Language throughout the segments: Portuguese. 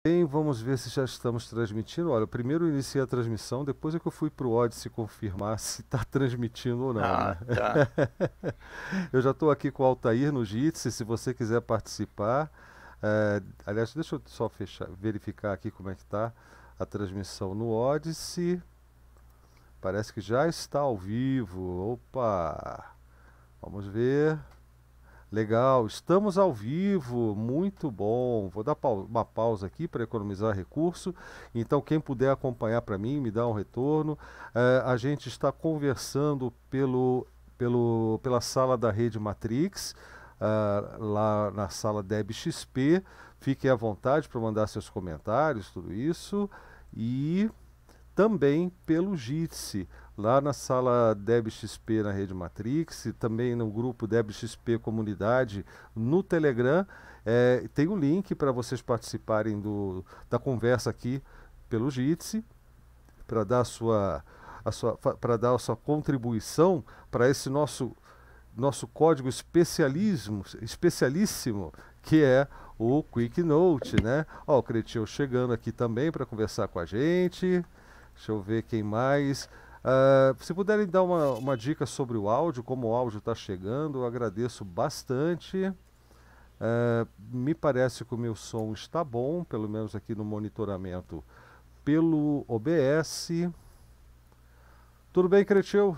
Bem, vamos ver se já estamos transmitindo. Olha, eu primeiro iniciei a transmissão, depois é que eu fui para o Odyssey confirmar se está transmitindo ou não, né? Ah, tá. Eu já estou aqui com o Altair no Jitsi, se você quiser participar. Aliás, deixa eu só fechar, verificar aqui como é que está a transmissão no Odyssey. Parece que já está ao vivo. Opa! Vamos ver. Legal, estamos ao vivo, muito bom. Vou dar uma pausa aqui para economizar recurso. Então, quem puder acompanhar para mim, me dá um retorno. A gente está conversando pela sala da rede Matrix, lá na sala DebXP. Fiquem à vontade para mandar seus comentários, tudo isso. E também pelo Jitsi, lá na sala DebXP na Rede Matrix, e também no grupo DebXP Comunidade no Telegram. Tem um link para vocês participarem da conversa aqui pelo Jitsi, para dar para dar a sua contribuição para esse nosso código especialíssimo, que é o Quick Note, né? Ó, o Cretil chegando aqui também para conversar com a gente. Deixa eu ver quem mais. Se puderem dar uma dica sobre o áudio, como o áudio está chegando, eu agradeço bastante. Me parece que o meu som está bom, pelo menos aqui no monitoramento pelo OBS. Tudo bem, Cretil?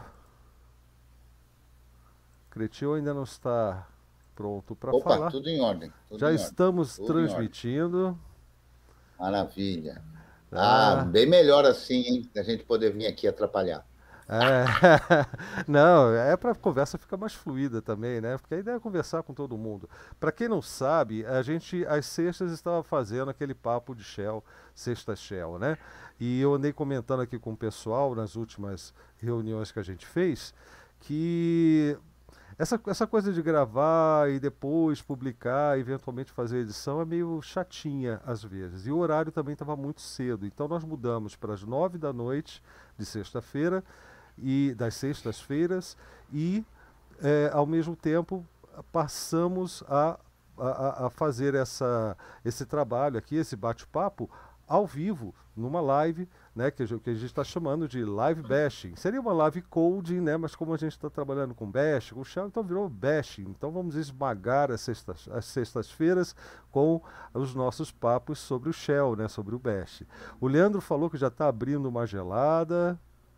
Cretil ainda não está pronto para Opa, falar. tudo em ordem, tudo Já em ordem, estamos tudo em ordem. transmitindo. Maravilha. Ah, Tá? bem melhor assim, hein? A gente poder vir aqui atrapalhar. É, não, é para a conversa ficar mais fluida também, né? Porque a ideia é conversar com todo mundo. Para quem não sabe, a gente às sextas estava fazendo aquele papo de Shell, sexta Shell, né? E eu andei comentando aqui com o pessoal nas últimas reuniões que a gente fez que essa coisa de gravar e depois publicar, eventualmente fazer edição, é meio chatinha às vezes. E o horário também estava muito cedo. Então nós mudamos para as 9 da noite de sexta-feira e das sextas-feiras e ao mesmo tempo passamos a fazer esse trabalho aqui, esse bate-papo ao vivo, numa live, né, que a gente está chamando de live bashing. Seria uma live coding, né, mas como a gente está trabalhando com bash, com shell, então virou bashing. Então vamos esmagar as sextas-feiras com os nossos papos sobre o shell, né, sobre o bash. O Leandro falou que já está abrindo uma gelada.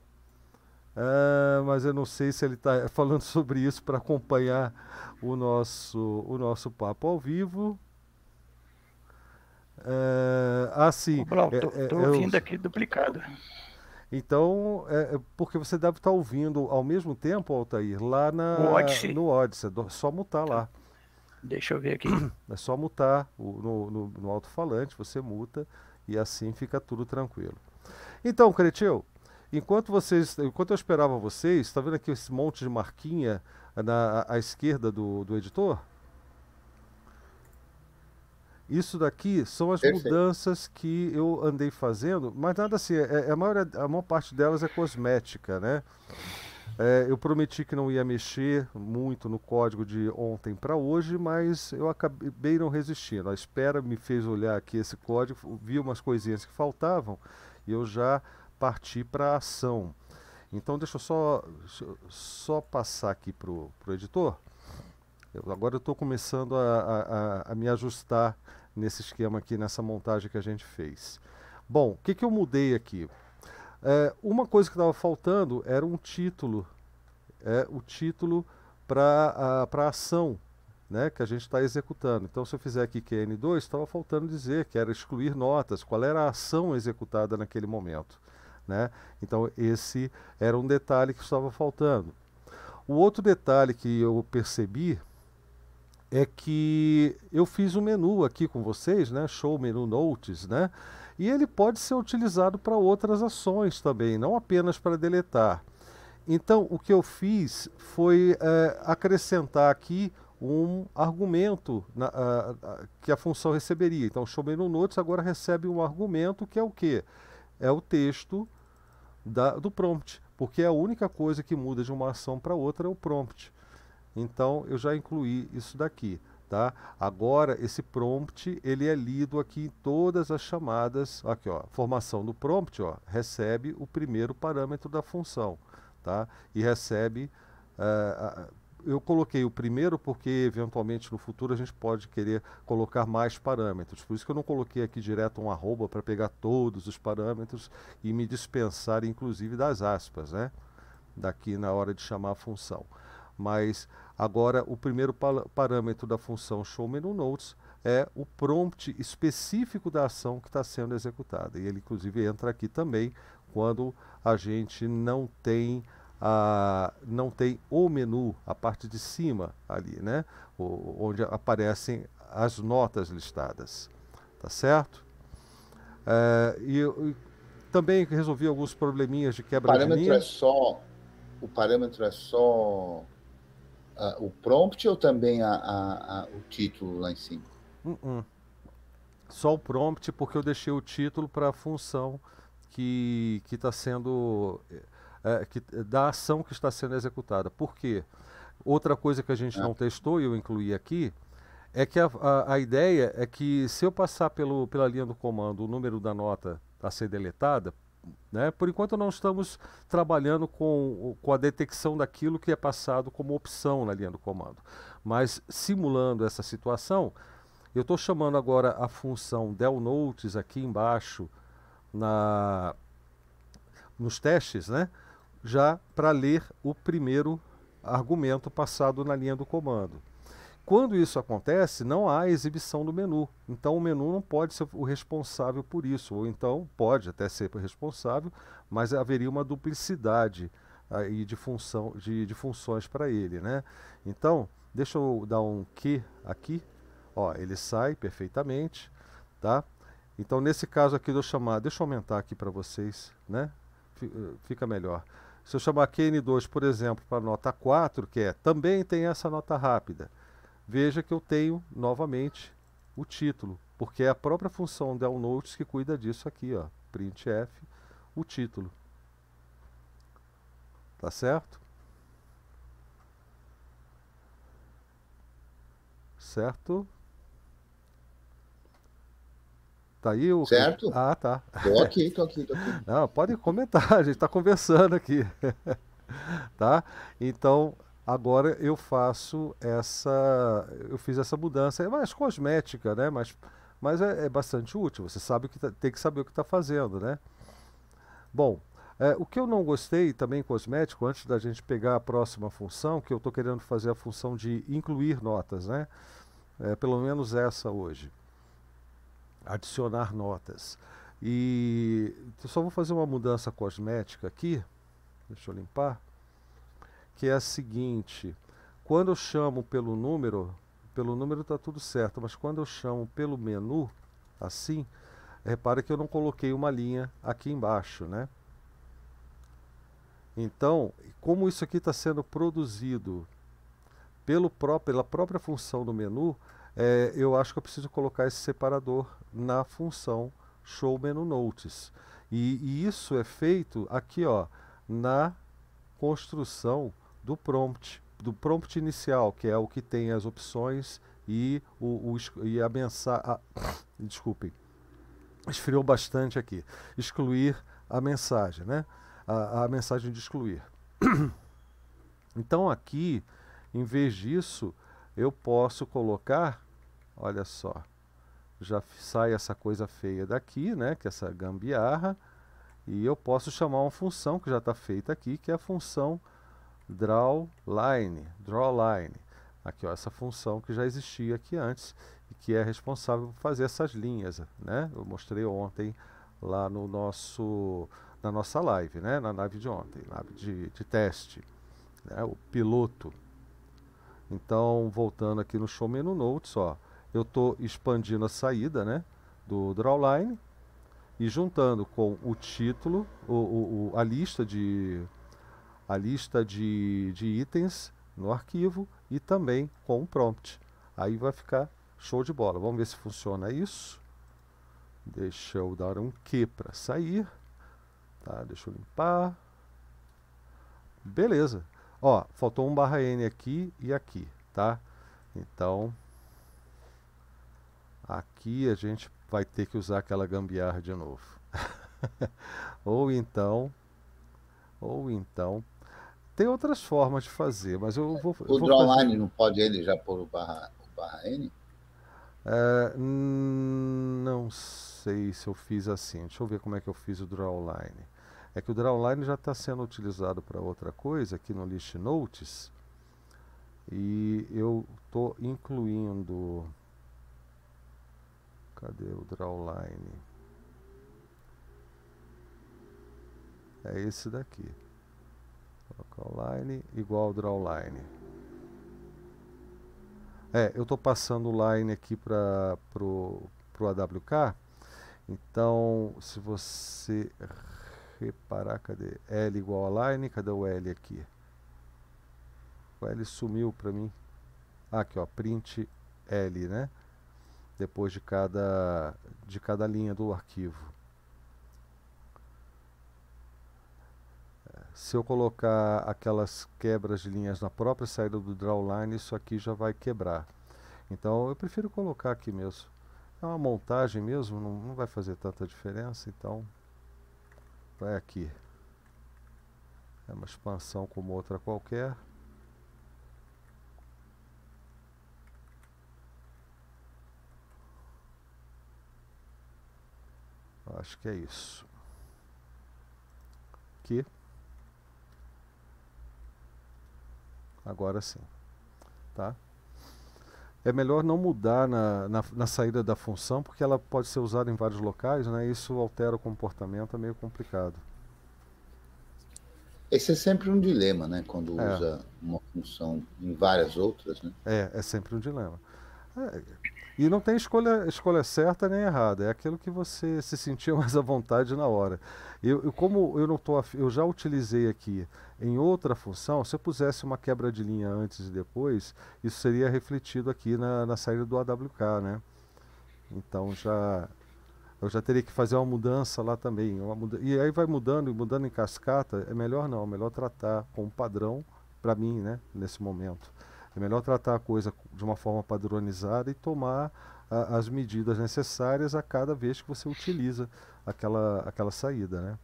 Mas eu não sei se ele está falando sobre isso para acompanhar o nosso papo ao vivo. Sim. Ô, Blau, tô ouvindo aqui duplicado. Então, porque você deve estar ouvindo ao mesmo tempo, Altair, lá O Odyssey. no Odyssey. É só mutar Tá. lá. Deixa eu ver aqui. É só mutar no alto-falante, você muta e assim fica tudo tranquilo. Então, Cretil, enquanto eu esperava vocês, está vendo aqui esse monte de marquinha à esquerda do editor? Isso daqui são as Perfeito. mudanças que eu andei fazendo, mas nada assim, a maior parte delas é cosmética, né? Eu prometi que não ia mexer muito no código de ontem para hoje, mas eu acabei não resistindo. A espera me fez olhar aqui esse código, vi umas coisinhas que faltavam e eu já parti para a ação. Então deixa eu só passar aqui para o editor. Agora eu estou começando a me ajustar nesse esquema aqui, nessa montagem que a gente fez. Bom, o que eu mudei aqui? Uma coisa que estava faltando era um título, o título para a ação, né, que a gente está executando. Então, se eu fizer aqui QN2, estava faltando dizer que era excluir notas, qual era a ação executada naquele momento, né? Então, esse era um detalhe que estava faltando. O outro detalhe que eu percebi é que eu fiz um menu aqui com vocês, né? Show Menu Notes, né? E ele pode ser utilizado para outras ações também, não apenas para deletar. Então, o que eu fiz foi acrescentar aqui um argumento que a função receberia. Então, Show Menu Notes agora recebe um argumento que é o quê? É o texto do prompt, porque a única coisa que muda de uma ação para outra é o prompt. Então eu já incluí isso daqui, tá? Agora, esse prompt, ele é lido aqui em todas as chamadas. Aqui, ó, formação do prompt, ó, recebe o primeiro parâmetro da função, tá? E recebe... eu coloquei o primeiro porque, eventualmente, no futuro a gente pode querer colocar mais parâmetros. Por isso que eu não coloquei aqui direto um arroba para pegar todos os parâmetros e me dispensar, inclusive, das aspas, né? Daqui na hora de chamar a função. Mas agora o primeiro parâmetro da função showMenuNotes é o prompt específico da ação que está sendo executada. E ele, inclusive, entra aqui também quando a gente não tem o menu, a parte de cima ali, né? Onde aparecem as notas listadas. Tá certo? E também resolvi alguns probleminhas de quebra de linha. O parâmetro é só o prompt ou também o título lá em cima? Só o prompt, porque eu deixei o título para a função que está sendo... da ação que está sendo executada. Por quê? Outra coisa que a gente não testou e eu incluí aqui é que a ideia é que se eu passar pela linha do comando o número da nota a ser deletada, né, por enquanto não estamos trabalhando com a detecção daquilo que é passado como opção na linha do comando. Mas simulando essa situação, eu estou chamando agora a função delNotes aqui embaixo nos testes, né, já para ler o primeiro argumento passado na linha do comando. Quando isso acontece, não há exibição do menu. Então o menu não pode ser o responsável por isso. Ou então pode até ser o responsável, mas haveria uma duplicidade aí de funções para ele, né? Então, deixa eu dar um Q aqui. Ó, ele sai perfeitamente, tá? Então nesse caso aqui, deixa eu aumentar aqui para vocês, né? Fica melhor. Se eu chamar QN2, por exemplo, para nota 4, que também tem essa nota rápida, veja que eu tenho novamente o título, porque é a própria função delNotes que cuida disso aqui, ó, printf, o título. Tá certo? Certo? Tá aí o... Certo? Ah, tá. Tô aqui. Não, pode comentar, a gente está conversando aqui. Tá? Então, agora eu fiz essa mudança. É mais cosmética, né? Mas é bastante útil. Você sabe tem que saber o que está fazendo, né? Bom, o que eu não gostei também cosmético, antes da gente pegar a próxima função, que eu estou querendo fazer a função de incluir notas, né? Pelo menos essa hoje. Adicionar notas. E eu só vou fazer uma mudança cosmética aqui. Deixa eu limpar. Que é a seguinte: quando eu chamo pelo número está tudo certo, mas quando eu chamo pelo menu, assim, repare que eu não coloquei uma linha aqui embaixo, né? Então, como isso aqui está sendo produzido pela própria função do menu, eu acho que eu preciso colocar esse separador na função showMenuNotes. E isso é feito aqui, ó, na construção do prompt inicial, que é o que tem as opções e a mensagem. Desculpem, esfriou bastante aqui. Excluir a mensagem, né? A mensagem de excluir. Então aqui, em vez disso, eu posso colocar, olha só, já sai essa coisa feia daqui, né? Que é essa gambiarra. E eu posso chamar uma função que já está feita aqui, que é a função drawLine. Aqui, ó, essa função que já existia aqui antes e que é responsável por fazer essas linhas, né? Eu mostrei ontem lá na nossa live, né? Na live de ontem, live de teste, né? O piloto. Então, voltando aqui no showMenuNotes, ó, eu estou expandindo a saída, né, do drawLine e juntando com o título, a lista de itens no arquivo e também com o prompt. Aí vai ficar show de bola. Vamos ver se funciona isso. Deixa eu dar um Q para sair. Tá, deixa eu limpar. Beleza. Ó, faltou um /n aqui e aqui, tá? Então, Aqui a gente vai ter que usar aquela gambiarra de novo. Ou então, ou então, tem outras formas de fazer, mas eu O vou fazer. drawline não pode ele já pôr o barra N? Não sei se eu fiz assim. Deixa eu ver como é que eu fiz o drawline. É que o drawline já está sendo utilizado para outra coisa aqui no list notes e eu estou incluindo. Cadê o drawline? É esse daqui. Colocar o line igual ao drawline. Eu estou passando o line aqui para pro AWK. Então, se você reparar, cadê? L igual a line, cadê o L aqui? O L sumiu para mim. Aqui, ó, print L, né? Depois de cada linha do arquivo. Se eu colocar aquelas quebras de linhas na própria saída do drawline, isso aqui já vai quebrar. Então eu prefiro colocar aqui mesmo. É uma montagem mesmo, não vai fazer tanta diferença, então vai aqui. É uma expansão como outra qualquer. Acho que é isso. Aqui. Agora sim, tá? É melhor não mudar na saída da função, porque ela pode ser usada em vários locais, né? Isso altera o comportamento, é meio complicado. Esse é sempre um dilema, né? Quando usa uma função em várias outras, né? É sempre um dilema. E não tem escolha certa nem errada, é aquilo que você se sentia mais à vontade na hora. Como eu não tô, eu já utilizei aqui em outra função, se eu pusesse uma quebra de linha antes e depois, isso seria refletido aqui na saída do AWK, né? Então eu já teria que fazer uma mudança lá também. E aí vai mudando e mudando em cascata, é melhor não, é melhor tratar com um padrão para mim, né, nesse momento. É melhor tratar a coisa de uma forma padronizada e tomar as medidas necessárias a cada vez que você utiliza aquela saída, né?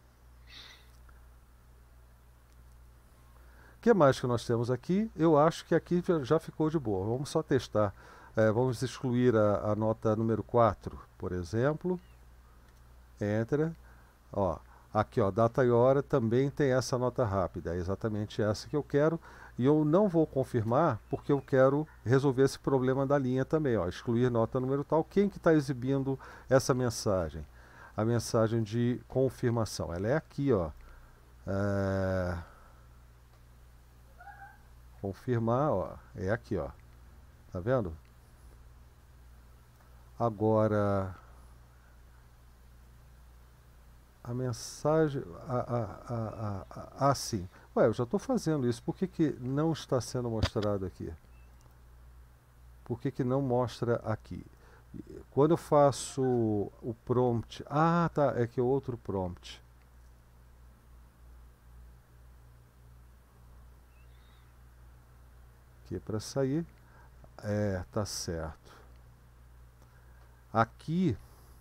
O que mais que nós temos aqui? Eu acho que aqui já ficou de boa. Vamos só testar. Vamos excluir a nota número 4, por exemplo. Enter. Ó, aqui, ó, data e hora também tem essa nota rápida. É exatamente essa que eu quero. E eu não vou confirmar porque eu quero resolver esse problema da linha também. Ó, excluir nota número tal. Quem que está exibindo essa mensagem? A mensagem de confirmação. Ela é aqui, ó. Confirmar, ó. É aqui, ó. Tá vendo? Agora a mensagem. Sim. Ué, eu já estou fazendo isso. Por que não está sendo mostrado aqui? Por que não mostra aqui? Quando eu faço o prompt. Ah, tá. É que é outro prompt. Aqui para sair. Tá certo. Aqui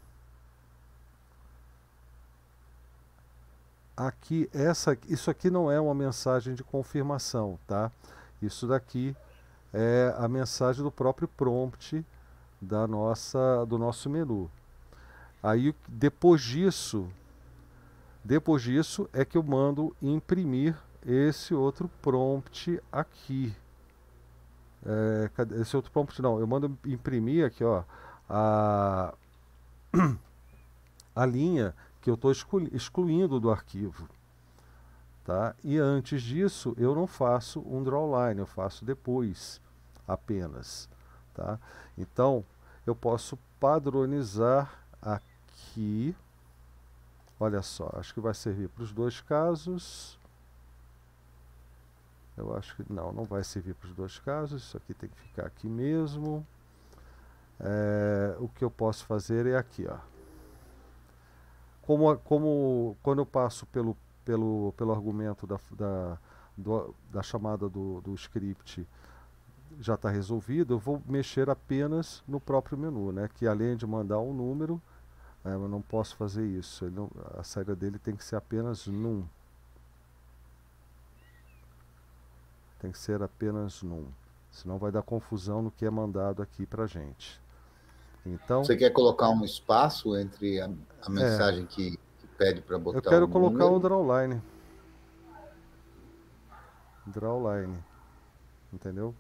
isso aqui não é uma mensagem de confirmação, tá? Isso daqui é a mensagem do próprio prompt do nosso menu. Aí depois disso é que eu mando imprimir esse outro prompt aqui. Esse outro prompt não, eu mando imprimir aqui, ó, a linha que eu estou excluindo do arquivo. Tá? E antes disso, eu não faço um drawline, eu faço depois apenas. Tá? Então, eu posso padronizar aqui. Olha só, acho que vai servir para os dois casos. Eu acho que não vai servir para os dois casos. Isso aqui tem que ficar aqui mesmo. O que eu posso fazer é aqui, ó. Como quando eu passo pelo argumento da chamada do script, já está resolvido, eu vou mexer apenas no próprio menu, né? Que além de mandar um número, eu não posso fazer isso. A saída dele tem que ser apenas num. Tem que ser apenas num. Senão vai dar confusão no que é mandado aqui para gente. Então, você quer colocar um espaço entre a mensagem que pede para botar eu quero o colocar número? o drawline. Drawline. Entendeu?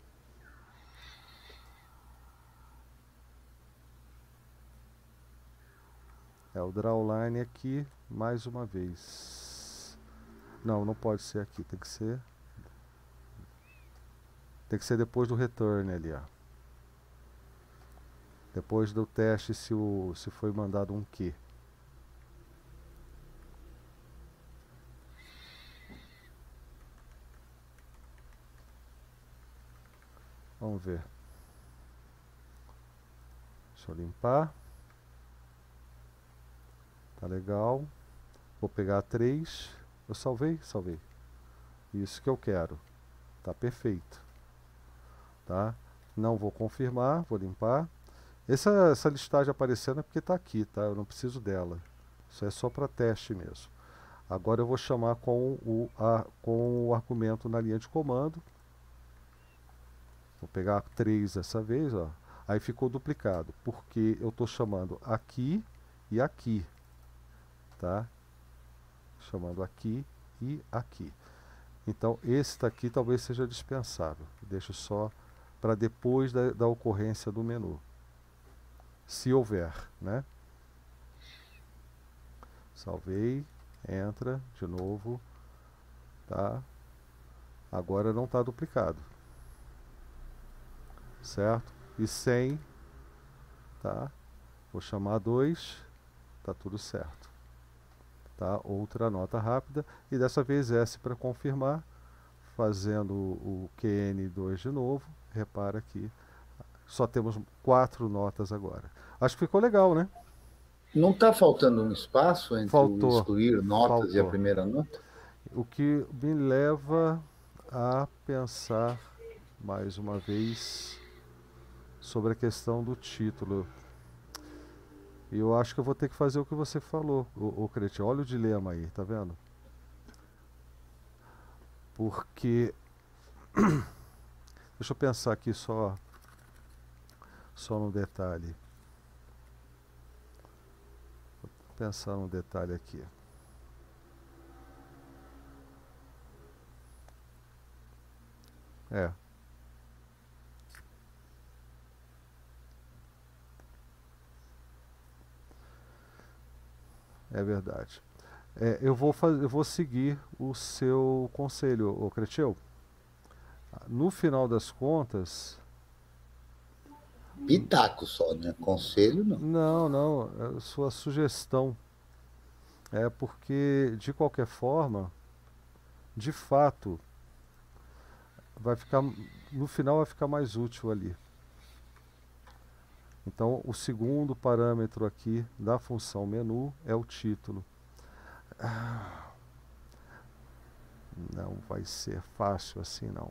O drawline aqui, mais uma vez. Não, não pode ser aqui, tem que ser depois do return ali, ó. Depois do teste se foi mandado um Q. Vamos ver. Deixa eu limpar. Tá legal. Vou pegar a 3. Eu salvei? Salvei. Isso que eu quero. Tá perfeito. Tá? Não vou confirmar, vou limpar. Essa listagem aparecendo é porque está aqui, tá? Eu não preciso dela. Isso é só para teste mesmo. Agora eu vou chamar com o argumento na linha de comando. Vou pegar 3 dessa vez, ó. Aí ficou duplicado, porque eu estou chamando aqui e aqui, tá? Chamando aqui e aqui. Então esse daqui talvez seja dispensável. Deixo só para depois da ocorrência do menu. Se houver, né? Salvei, entra de novo, tá? Agora não está duplicado, certo? E sem, tá? Vou chamar 2, tá tudo certo, tá? Outra nota rápida e dessa vez S para confirmar, fazendo o QN2 de novo. Repara que só temos 4 notas agora. Acho que ficou legal, né? Não está faltando um espaço entre o excluir notas e a primeira nota? O que me leva a pensar mais uma vez sobre a questão do título. E eu acho que eu vou ter que fazer o que você falou, o Cretinho. Olha o dilema aí, tá vendo? Porque deixa eu pensar aqui só num detalhe. Vou pensar num detalhe aqui. É verdade. Eu vou seguir o seu conselho, ô Cretinho. No final das contas... Pitaco só, né? Conselho não. Não, é sua sugestão. É porque, de qualquer forma, de fato, no final vai ficar mais útil ali. Então, o segundo parâmetro aqui da função menu é o título. Não vai ser fácil assim, não.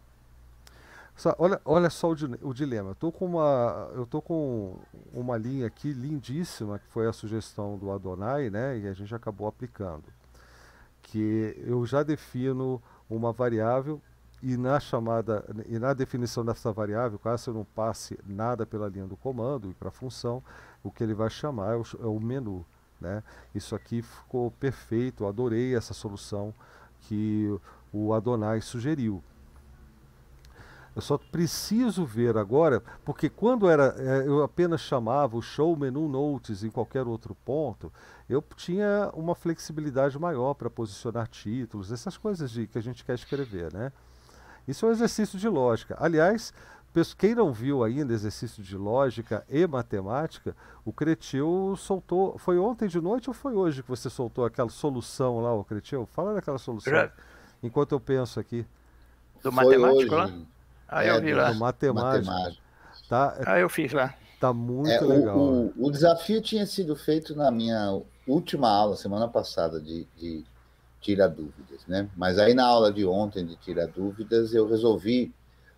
Olha só o dilema. Eu tô com uma linha aqui lindíssima, que foi a sugestão do Adonai, né? E a gente acabou aplicando. Que eu já defino uma variável e na definição dessa variável, caso eu não passe nada pela linha do comando e para a função, o que ele vai chamar é o menu, né? Isso aqui ficou perfeito, eu adorei essa solução que o Adonai sugeriu. Eu só preciso ver agora, porque quando eu apenas chamava o show menu notes em qualquer outro ponto, eu tinha uma flexibilidade maior para posicionar títulos, essas coisas que a gente quer escrever, né? Isso é um exercício de lógica. Aliás, quem não viu ainda exercício de lógica e matemática, o Cretil soltou. Foi ontem de noite ou foi hoje que você soltou aquela solução lá, o Cretil? Fala daquela solução. Enquanto eu penso aqui. Do matemático lá? Eu vi lá. Do matemático. Tá, eu fiz lá. Tá muito legal. O desafio tinha sido feito na minha última aula, semana passada, de Tira Dúvidas, né? Mas aí na aula de ontem de Tira Dúvidas eu resolvi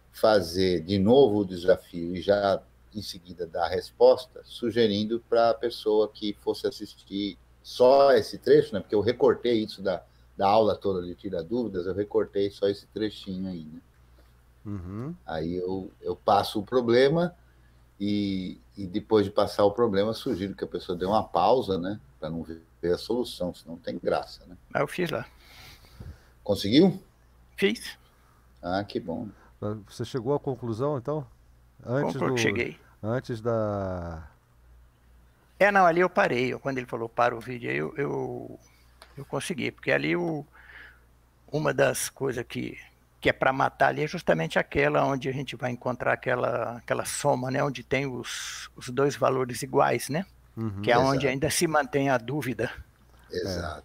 fazer de novo o desafio e já em seguida dar a resposta, sugerindo para a pessoa que fosse assistir só esse trecho, né? Porque eu recortei isso da aula toda de Tira Dúvidas, eu recortei só esse trechinho aí, né? Uhum. Aí eu passo o problema e depois de passar o problema, sugiro que a pessoa dê uma pausa, né? Para não ver a solução, senão não tem graça, né? Mas eu fiz lá. Conseguiu? Fiz. Ah, que bom. Você chegou à conclusão, então? Cheguei. Antes da... Não, ali eu parei. Quando ele falou para o vídeo, aí eu consegui. Porque ali uma das coisas que é para matar ali é justamente aquela onde a gente vai encontrar aquela soma, né? Onde tem os dois valores iguais, né? Uhum. Que é onde ainda se mantém a dúvida. Exato.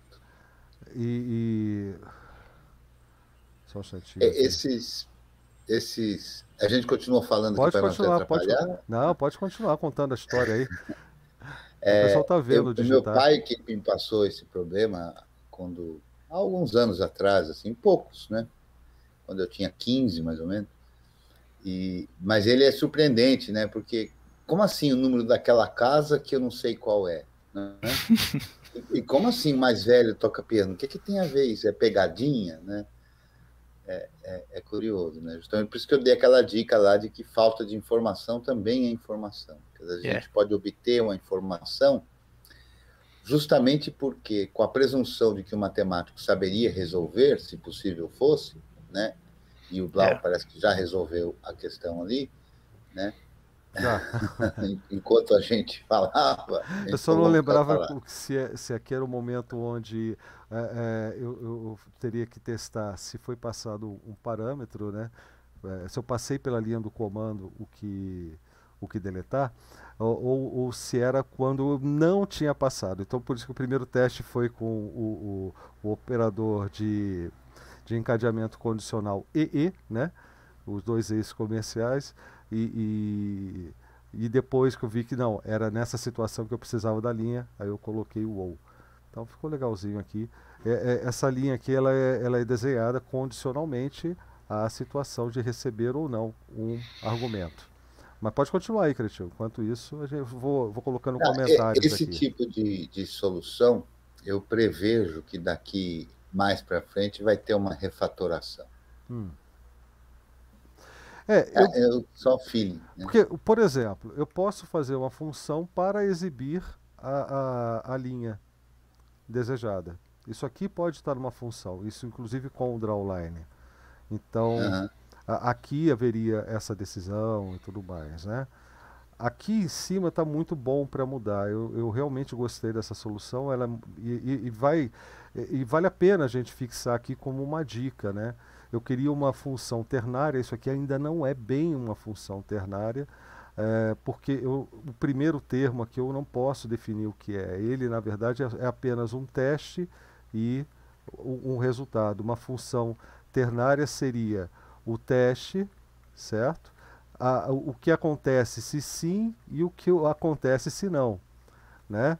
Só um instantinho. Esses... A gente continua falando pode aqui para não te atrapalhar? Não, pode continuar contando a história aí. O pessoal está vendo o meu pai que me passou esse problema há alguns anos atrás, assim, poucos, né? Quando eu tinha 15, mais ou menos. Mas ele é surpreendente, né? Porque como assim o número daquela casa que eu não sei qual é? Né? E como assim mais velho toca piano? O que tem a ver isso? É pegadinha, né? É curioso, né? Justamente por isso que eu dei aquela dica lá de que falta de informação também é informação. A gente pode obter uma informação justamente porque, com a presunção de que o matemático saberia resolver, se possível fosse, né? E o Blau parece que já resolveu a questão ali, né? Enquanto a gente falava... Eu só não lembrava se aqui era o momento onde eu teria que testar se foi passado um parâmetro, né? Se eu passei pela linha do comando o que deletar, ou se era quando não tinha passado. Então, por isso que o primeiro teste foi com o operador de encadeamento condicional EE, né? Os dois E's comerciais, e depois que eu vi que não, era nessa situação que eu precisava da linha, aí eu coloquei o OU. Então ficou legalzinho aqui. Essa linha aqui ela é desenhada condicionalmente à situação de receber ou não um argumento. Mas pode continuar aí, Cretinho. Enquanto isso, eu vou colocando comentários esse aqui. Esse tipo de solução, eu prevejo que daqui mais para frente vai ter uma refatoração. Eu só feeling. Né? Porque, por exemplo, eu posso fazer uma função para exibir a linha desejada. Isso aqui pode estar numa função, isso inclusive com o drawline. Então, aqui haveria essa decisão e tudo mais, né? Aqui em cima está muito bom para mudar. Eu realmente gostei dessa solução. Vale a pena a gente fixar aqui como uma dica, né? Eu queria uma função ternária. Isso aqui ainda não é bem uma função ternária, porque o primeiro termo aqui eu não posso definir o que é. Ele, na verdade, é apenas um teste e um resultado. Uma função ternária seria o teste, certo? O que acontece se sim e o que acontece se não, né?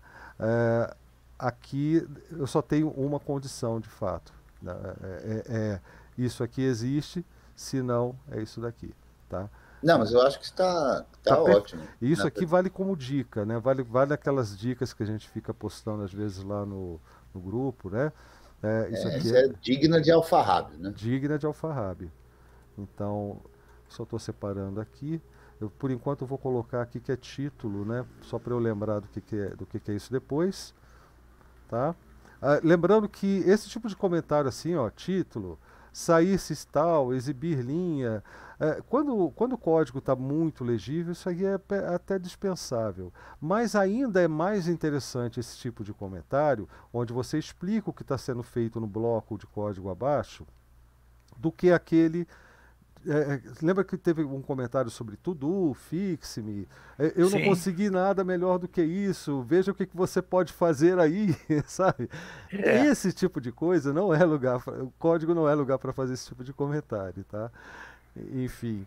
Aqui eu só tenho uma condição de fato, né? Isso aqui existe, se não é isso daqui, tá? Não, mas eu acho que está ótimo. Isso aqui vale como dica, né? Vale aquelas dicas que a gente fica postando às vezes lá no grupo, né? Isso aqui é digna de alfarrábio, né? Digna de alfarrábio. Então, só estou separando aqui. Por enquanto eu vou colocar aqui que é título, né? Só para eu lembrar do que é isso depois, tá? Lembrando que esse tipo de comentário assim, ó, título, sair-se tal, exibir linha, quando o código está muito legível, isso aí é até dispensável. Mas ainda é mais interessante esse tipo de comentário, onde você explica o que está sendo feito no bloco de código abaixo, do que aquele... lembra que teve um comentário sobre to-do, fixe-me, eu Sim. não consegui nada melhor do que isso, veja o que você pode fazer aí, sabe? Esse tipo de coisa não é lugar, o código não é lugar para fazer esse tipo de comentário, tá? Enfim,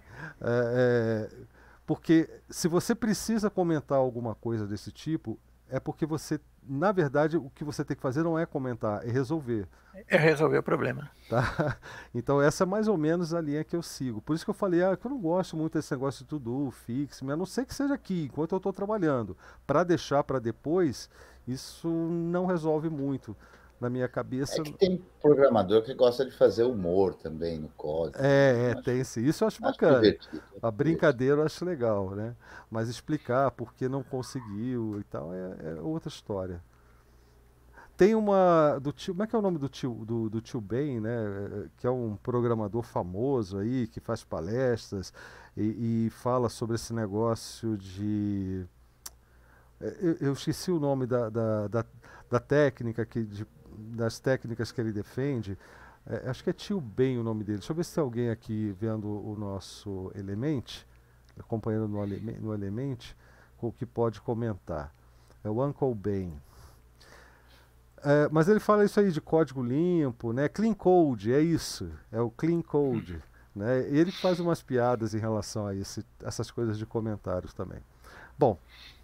porque se você precisa comentar alguma coisa desse tipo, é porque você na verdade, o que você tem que fazer não é comentar, é resolver. É resolver o problema. Tá? Então essa é mais ou menos a linha que eu sigo. Por isso que eu falei, que eu não gosto muito desse negócio de to-do, fix, a não ser que seja aqui, enquanto eu estou trabalhando. Para deixar para depois, isso não resolve muito na minha cabeça. É que tem programador que gosta de fazer humor também no código, né? Tem sim. Isso eu acho Acho bacana. divertido. A brincadeira eu acho legal, né? Mas explicar por que não conseguiu e tal é outra história. Tem uma do tio, como é que é o nome do tio Ben, né? Que é um programador famoso aí, que faz palestras e fala sobre esse negócio de. Eu esqueci o nome da técnica das técnicas que ele defende. Acho que é tio Ben o nome dele. Deixa eu ver se tem alguém aqui vendo o nosso Element, acompanhando no Element, com o que pode comentar. É o Uncle Ben. Mas ele fala isso aí de código limpo, né? Clean Code, é isso. É o Clean Code. Né? Ele faz umas piadas em relação a essas coisas de comentários também. Bom,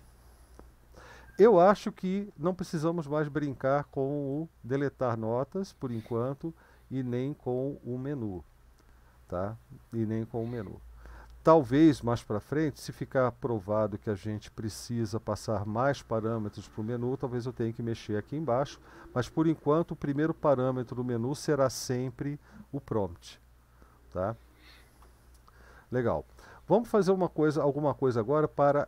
eu acho que não precisamos mais brincar com o deletar notas, por enquanto, e nem com o menu. Tá? E nem com o menu. Talvez mais para frente, se ficar provado que a gente precisa passar mais parâmetros para o menu, talvez eu tenha que mexer aqui embaixo, mas por enquanto o primeiro parâmetro do menu será sempre o prompt. Tá? Legal. Vamos fazer alguma coisa agora para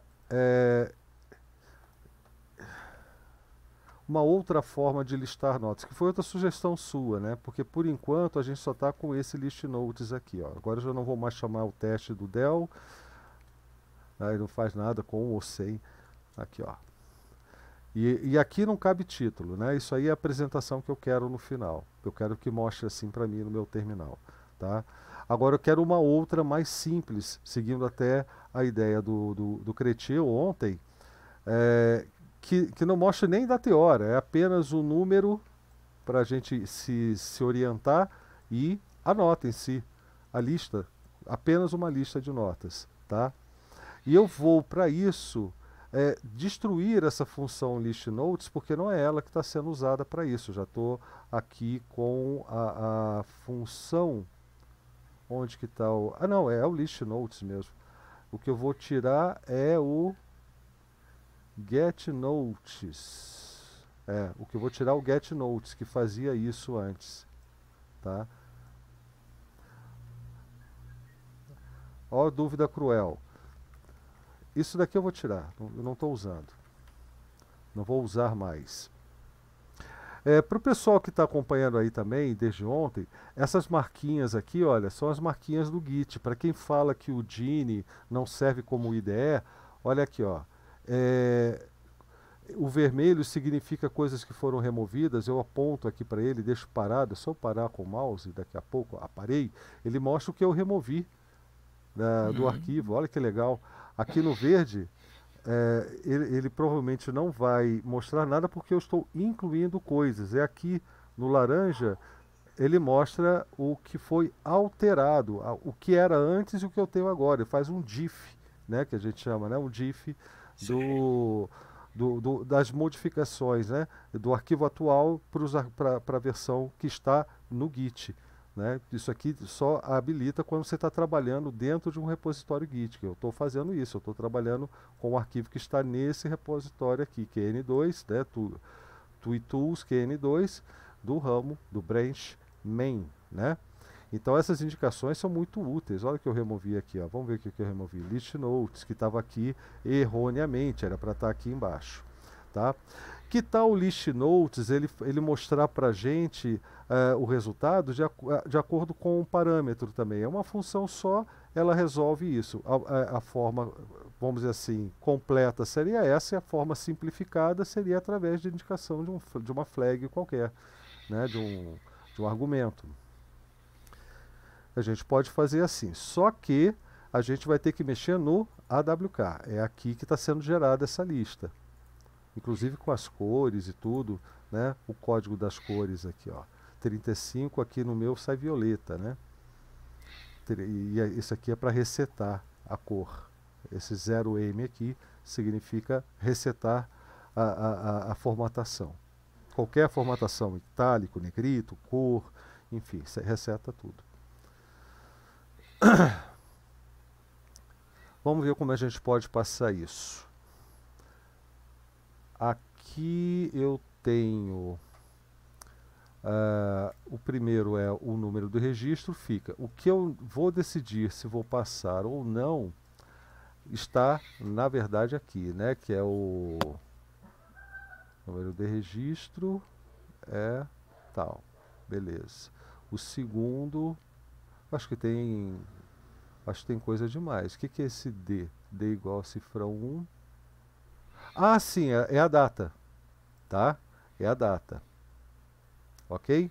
uma outra forma de listar notas, que foi outra sugestão sua, né? Porque por enquanto a gente só está com esse list notes aqui, ó. Agora eu já não vou mais chamar o teste do Dell, ele não faz nada com ou sem, aqui, ó. E aqui não cabe título, né? Isso aí é a apresentação que eu quero no final. Eu quero que mostre assim para mim no meu terminal, tá? Agora eu quero uma outra mais simples, seguindo até a ideia do Cretil ontem, que não mostra nem data e hora, é apenas um número para a gente se orientar e a nota em si, a lista, apenas uma lista de notas, tá? E eu vou para isso destruir essa função list notes, porque não é ela que está sendo usada para isso. Eu já estou aqui com a função, onde que está o... não, é o list notes mesmo. O que eu vou tirar é o get notes. O que eu vou tirar é o get notes, que fazia isso antes, tá? Ó, dúvida cruel. Isso daqui eu vou tirar, eu não estou usando. Não vou usar mais. Para o pessoal que está acompanhando aí também, desde ontem, essas marquinhas aqui, olha, são as marquinhas do Git. Para quem fala que o Gini não serve como IDE, olha aqui, ó. O vermelho significa coisas que foram removidas. Eu aponto aqui para ele, deixo parado. Se eu parar com o mouse, daqui a pouco parei, ele mostra o que eu removi do arquivo. Olha que legal. Aqui no verde, ele provavelmente não vai mostrar nada porque eu estou incluindo coisas. Aqui no laranja, ele mostra o que foi alterado, o que era antes e o que eu tenho agora. Ele faz um diff, né, que a gente chama, né, um diff das modificações, né, do arquivo atual para a versão que está no Git. Né? Isso aqui só habilita quando você está trabalhando dentro de um repositório Git, que eu estou fazendo isso, eu estou trabalhando com o arquivo que está nesse repositório aqui, que é N2, né? TuiTools, que é N2, do ramo, do branch main. Né? Então essas indicações são muito úteis. Olha o que eu removi aqui, ó. Vamos ver o que eu removi. List notes, que estava aqui erroneamente, era para estar aqui embaixo. Tá? Que tal o list notes ele mostrar para a gente o resultado de acordo com um parâmetro também? É uma função só, ela resolve isso. A forma, vamos dizer assim, completa seria essa, e a forma simplificada seria através de indicação de uma flag qualquer, né? de um argumento. A gente pode fazer assim, só que a gente vai ter que mexer no AWK. É aqui que está sendo gerada essa lista. Inclusive com as cores e tudo, né? O código das cores aqui, ó. 35 aqui no meu sai violeta, né? E isso aqui é para resetar a cor. Esse 0M aqui significa resetar a formatação. Qualquer formatação, itálico, negrito, cor, enfim, reseta tudo. Vamos ver como a gente pode passar isso. Aqui eu tenho... o primeiro é o número do registro, fica. O que eu vou decidir se vou passar ou não está, na verdade, aqui, né? Que é o número de registro é tal. Beleza. O segundo, acho que tem coisa demais. O que é esse D? D igual a cifrão 1. Ah, sim, é a data, tá? É a data. Ok?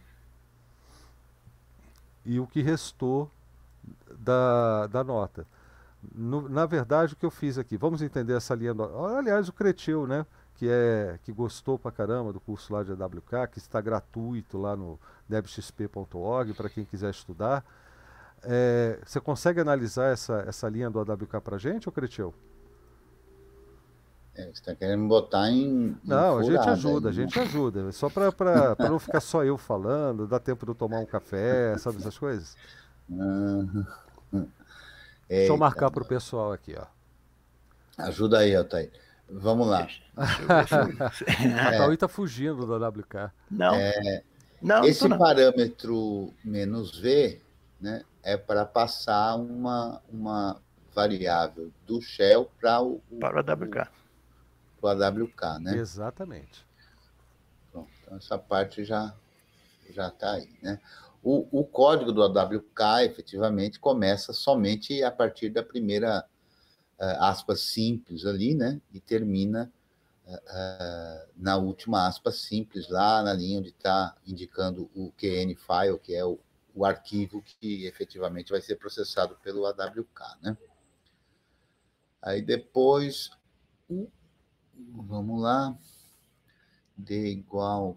E o que restou da nota. Na verdade, o que eu fiz aqui, vamos entender essa linha. Aliás, o Cretil, né? Que gostou pra caramba do curso lá de AWK, que está gratuito lá no debxp.org para quem quiser estudar. Você consegue analisar essa linha do AWK pra gente, ô Cretil? Você está querendo me botar em Não, a gente ajuda, aí, a gente ajuda. Só para não ficar só eu falando, dá tempo de eu tomar um café, sabe essas coisas? Deixa eu marcar para o pessoal aqui, ó. Ajuda aí, Altair. Vamos lá. A Cauí tá fugindo do AWK. Não. Esse parâmetro -v, né, é para passar uma variável do shell para o AWK. Para o AWK, né? Exatamente. Pronto, então essa parte já está aí, né? O código do AWK, efetivamente, começa somente a partir da primeira aspa simples ali, né? E termina na última aspa simples, lá na linha onde está indicando o QN file, que é o arquivo que efetivamente vai ser processado pelo AWK, né? Aí depois, vamos lá, D igual,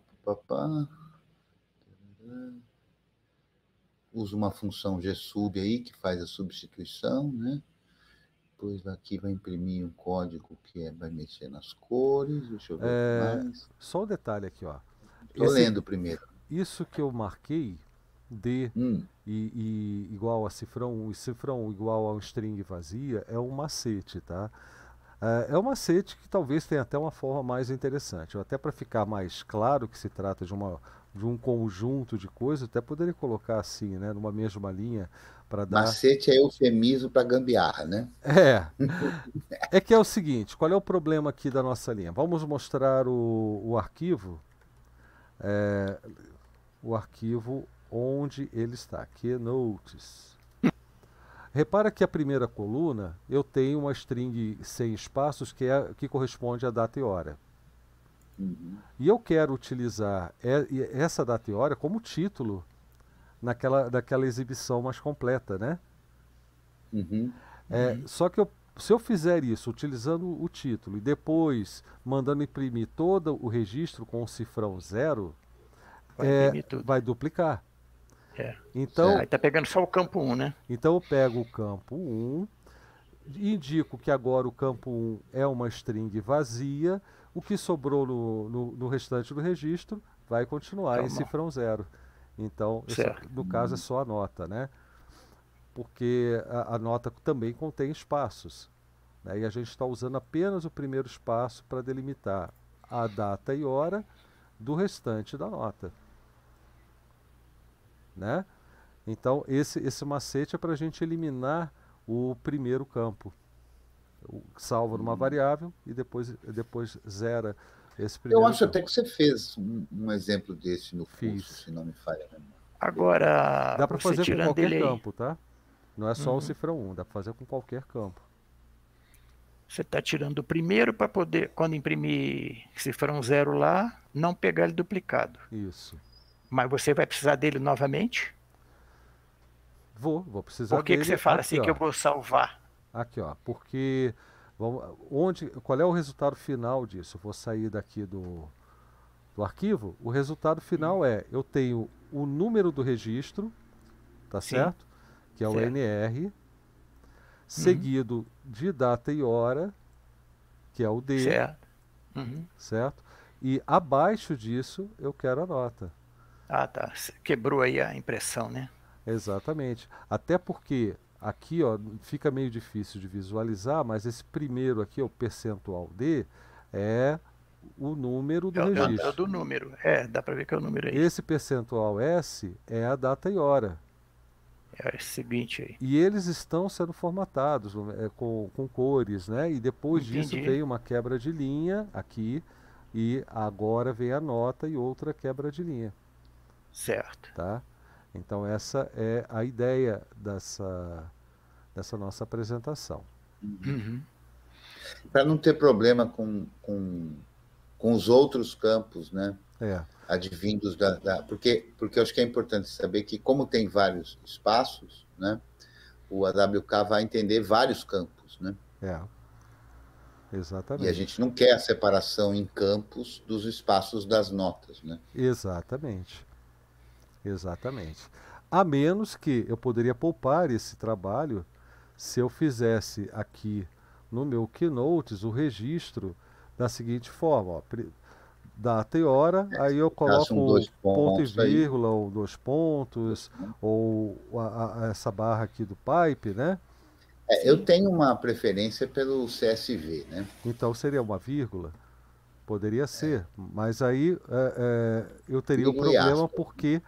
usa uma função gsub aí, que faz a substituição, né? Depois aqui vai imprimir um código que vai mexer nas cores, deixa eu ver o que mais. Só um detalhe aqui, ó. Estou lendo primeiro. Isso que eu marquei, D e igual a cifrão 1 e cifrão 1 igual a um string vazia, é um macete, tá? É um macete que talvez tenha até uma forma mais interessante. Até para ficar mais claro que se trata de um conjunto de coisas, até poderia colocar assim, né, numa mesma linha, para dar... Macete é eufemismo para gambiarra, né? É que é o seguinte, qual é o problema aqui da nossa linha? Vamos mostrar o arquivo, o arquivo onde ele está, keynotes. Repara que a primeira coluna eu tenho uma string sem espaços que corresponde à data e hora. E eu quero utilizar essa data e hora como título daquela exibição mais completa, né? Só que se eu fizer isso utilizando o título e depois mandando imprimir todo o registro com o cifrão 0, vai duplicar. Então, aí está pegando só o campo 1, né? Então eu pego o campo 1, indico que agora o campo 1 é uma string vazia, o que sobrou no restante do registro vai continuar em cifrão 0. Então, no caso, é só a nota, né? Porque a nota também contém espaços, né? E a gente está usando apenas o primeiro espaço para delimitar a data e hora do restante da nota, né? Então, esse macete é para a gente eliminar o primeiro campo. Salva numa variável e depois zera esse primeiro campo. Eu acho campo. até que você fez um exemplo desse no curso, se não me falha a memória. Agora, dá para fazer com qualquer campo, tá? Não é só o cifrão 1, dá para fazer com qualquer campo. Você está tirando o primeiro para poder, quando imprimir cifrão 0 lá, não pegar ele duplicado. Isso. Mas você vai precisar dele novamente? Vou precisar dele. Por que você fala aqui, assim, que eu vou salvar? Aqui, ó, porque qual é o resultado final disso? Eu vou sair daqui do arquivo. O resultado final eu tenho o número do registro, tá certo? Que é o NR, seguido de data e hora, que é o D. Certo. Uhum. certo? E abaixo disso eu quero a nota. Ah, tá. Quebrou aí a impressão, né? Exatamente. Até porque aqui, ó, fica meio difícil de visualizar, mas esse primeiro aqui, o percentual D, é o número do É o registro. do número. É, dá para ver que é o número aí. Esse percentual S é a data e hora. É o seguinte aí. E eles estão sendo formatados com cores, né? E depois disso Entendi. vem uma quebra de linha aqui, e agora vem a nota e outra quebra de linha, Certo. tá? Então essa é a ideia dessa nossa apresentação. Uhum. Para não ter problema com os outros campos, né? É, Advindos porque eu acho que é importante saber que, como tem vários espaços, né? O AWK vai entender vários campos, né? E a exatamente. gente não quer a separação em campos dos espaços das notas, né? Exatamente. Exatamente. A menos que eu poderia poupar esse trabalho se eu fizesse aqui no meu Keynotes o registro da seguinte forma, ó, data e hora, aí eu Ficasse coloco dois ponto e pontos aí, vírgula, ou 2 pontos, ou essa barra aqui do pipe, né? eu tenho uma preferência pelo CSV, né? Então seria uma vírgula? Poderia ser, mas aí eu teria o Vírgula e problema aspas. porque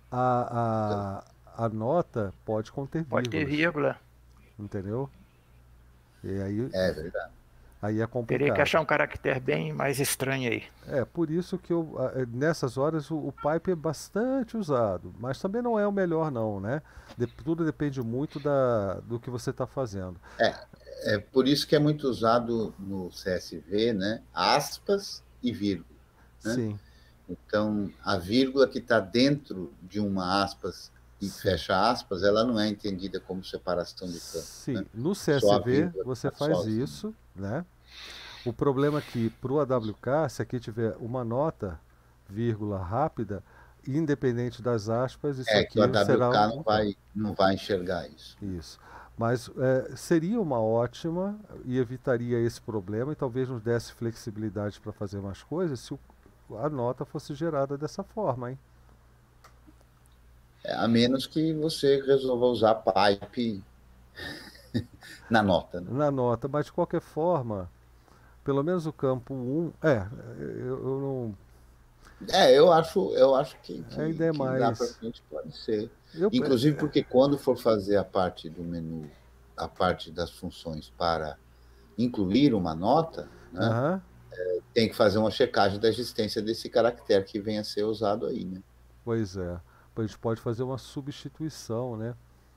a nota pode conter Pode ter vírgulas, vírgula. entendeu? E É verdade. aí é Teria que complicado. achar um caractere bem mais estranho aí. É, por isso que nessas horas o pipe é bastante usado, mas também não é o melhor não, né? Tudo depende muito do que você está fazendo. É por isso que é muito usado no CSV, né? Aspas e vírgula, né? Sim, Então, a vírgula que está dentro de uma aspas e sim. fecha aspas, ela não é entendida como separação de campo, Sim, né? no Só a CSV vírgula você está faz sozinha. isso, né? O problema é que para o AWK, se aqui tiver uma nota, vírgula rápida, independente das aspas, isso É que o aqui será AWK um campo. não vai enxergar isso. Isso. Mas seria uma ótima e evitaria esse problema e talvez nos desse flexibilidade para fazer mais coisas se a nota fosse gerada dessa forma, hein? A menos que você resolva usar pipe na nota, né? Na nota, mas de qualquer forma, pelo menos o campo 1, eu não. Eu acho Ainda é que lá para mais. frente pode ser. Eu, Inclusive porque quando for fazer a parte do menu, a parte das funções para incluir uma nota, né, aham, tem que fazer uma checagem da existência desse caractere que venha a ser usado aí, né? pois é. A gente pode fazer uma substituição, né?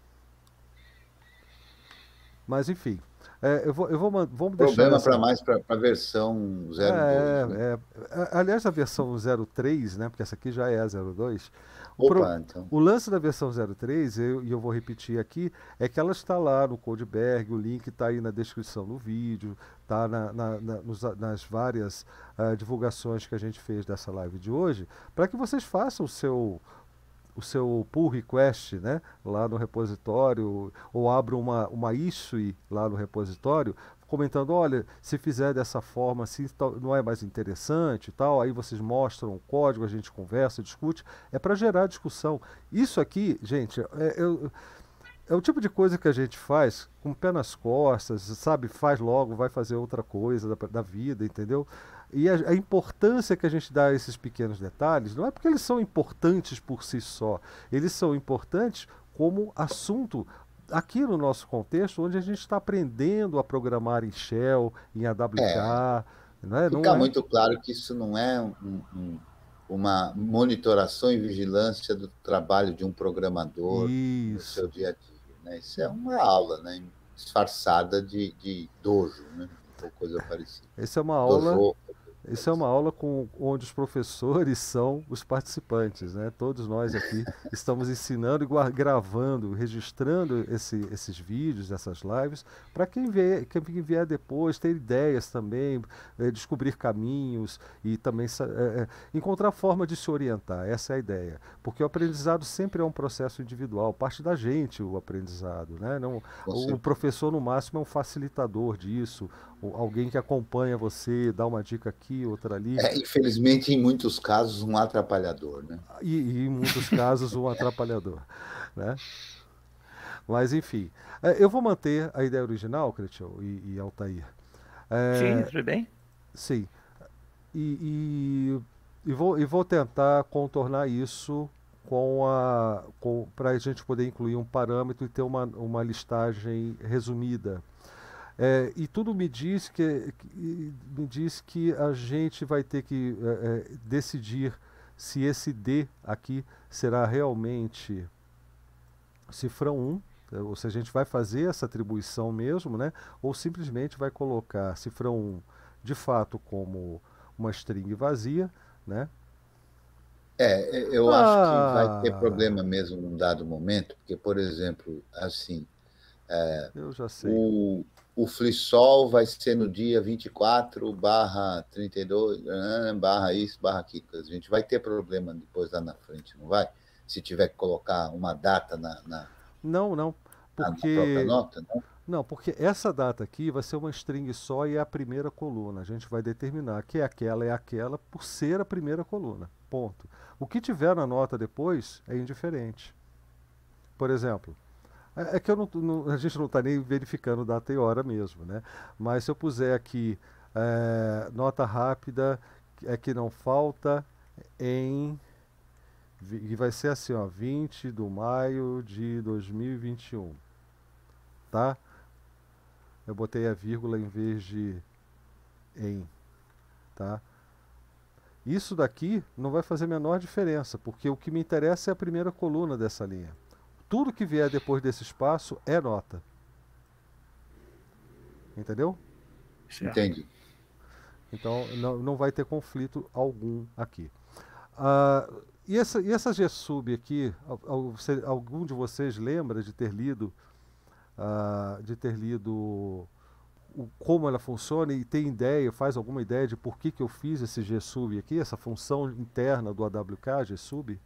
Mas enfim, vamos deixar Problema para essa. mais para a versão 02, né? Aliás, a versão 03, né? Porque essa aqui já é a 02. Opa, então. O lance da versão 03, e eu vou repetir aqui, é que ela está lá no Codeberg, o link está aí na descrição do vídeo, está nas várias divulgações que a gente fez dessa live de hoje, para que vocês façam o seu pull request, né, lá no repositório, ou abra uma issue lá no repositório, comentando, olha, se fizer dessa forma assim, não é mais interessante e tal, aí vocês mostram o código, a gente conversa, discute, é para gerar discussão. Isso aqui, gente, é o tipo de coisa que a gente faz com o pé nas costas, sabe, faz logo, vai fazer outra coisa da vida, entendeu? E a importância que a gente dá a esses pequenos detalhes não é porque eles são importantes por si só, eles são importantes como assunto aqui no nosso contexto, onde a gente está aprendendo a programar em Shell, em AWK, né? Não Fica é? muito claro que isso não é uma monitoração e vigilância do trabalho de um programador no seu Isso. dia a dia, né? Isso é uma aula, né? Disfarçada de dojo, né? Ou coisa parecida. Essa é uma aula Dojo. Isso é uma aula onde os professores são os participantes, né? Todos nós aqui estamos ensinando e gravando, registrando esses vídeos, essas lives, para quem vier depois ter ideias também, descobrir caminhos e também encontrar forma de se orientar. Essa é a ideia. Porque o aprendizado sempre é um processo individual, parte da gente o aprendizado, né? Não, o professor, no máximo, é um facilitador disso, alguém que acompanha você, dá uma dica aqui, outra ali. Infelizmente, em muitos casos, um atrapalhador, né? E em muitos casos um atrapalhador, né? Mas enfim, eu vou manter a ideia original, Cretião e Altair. Sim, É, tudo bem? sim, e vou tentar contornar isso para a gente poder incluir um parâmetro e ter uma listagem resumida. E tudo me diz que a gente vai ter que decidir se esse D aqui será realmente cifrão 1, ou se a gente vai fazer essa atribuição mesmo, né? Ou simplesmente vai colocar cifrão 1 de fato como uma string vazia, né? Eu acho que vai ter Ah, problema mesmo num dado momento, porque, por exemplo, assim, eu já sei. o FreeSol vai ser no dia 24/32, barra isso, barra aquilo. A gente vai ter problema depois lá na frente, não vai? Se tiver que colocar uma data Não, não, na própria porque nota, não? não, porque essa data aqui vai ser uma string só e é a primeira coluna. A gente vai determinar que é aquela por ser a primeira coluna. Ponto. O que tiver na nota depois é indiferente. Por exemplo, é que a gente não está nem verificando data e hora mesmo, né? Mas se eu puser aqui nota rápida, que não falta em. E vai ser assim, ó, 20 de maio de 2021, tá? Eu botei a vírgula em vez de em, tá? Isso daqui não vai fazer a menor diferença, porque o que me interessa é a primeira coluna dessa linha. Tudo que vier depois desse espaço é nota, entendeu? Certo. Entendi. Então não vai ter conflito algum aqui. Ah, e essa GSUB aqui, algum de vocês lembra de ter lido como ela funciona e tem ideia, faz alguma ideia de por que eu fiz esse GSUB aqui, essa função interna do AWK, GSUB?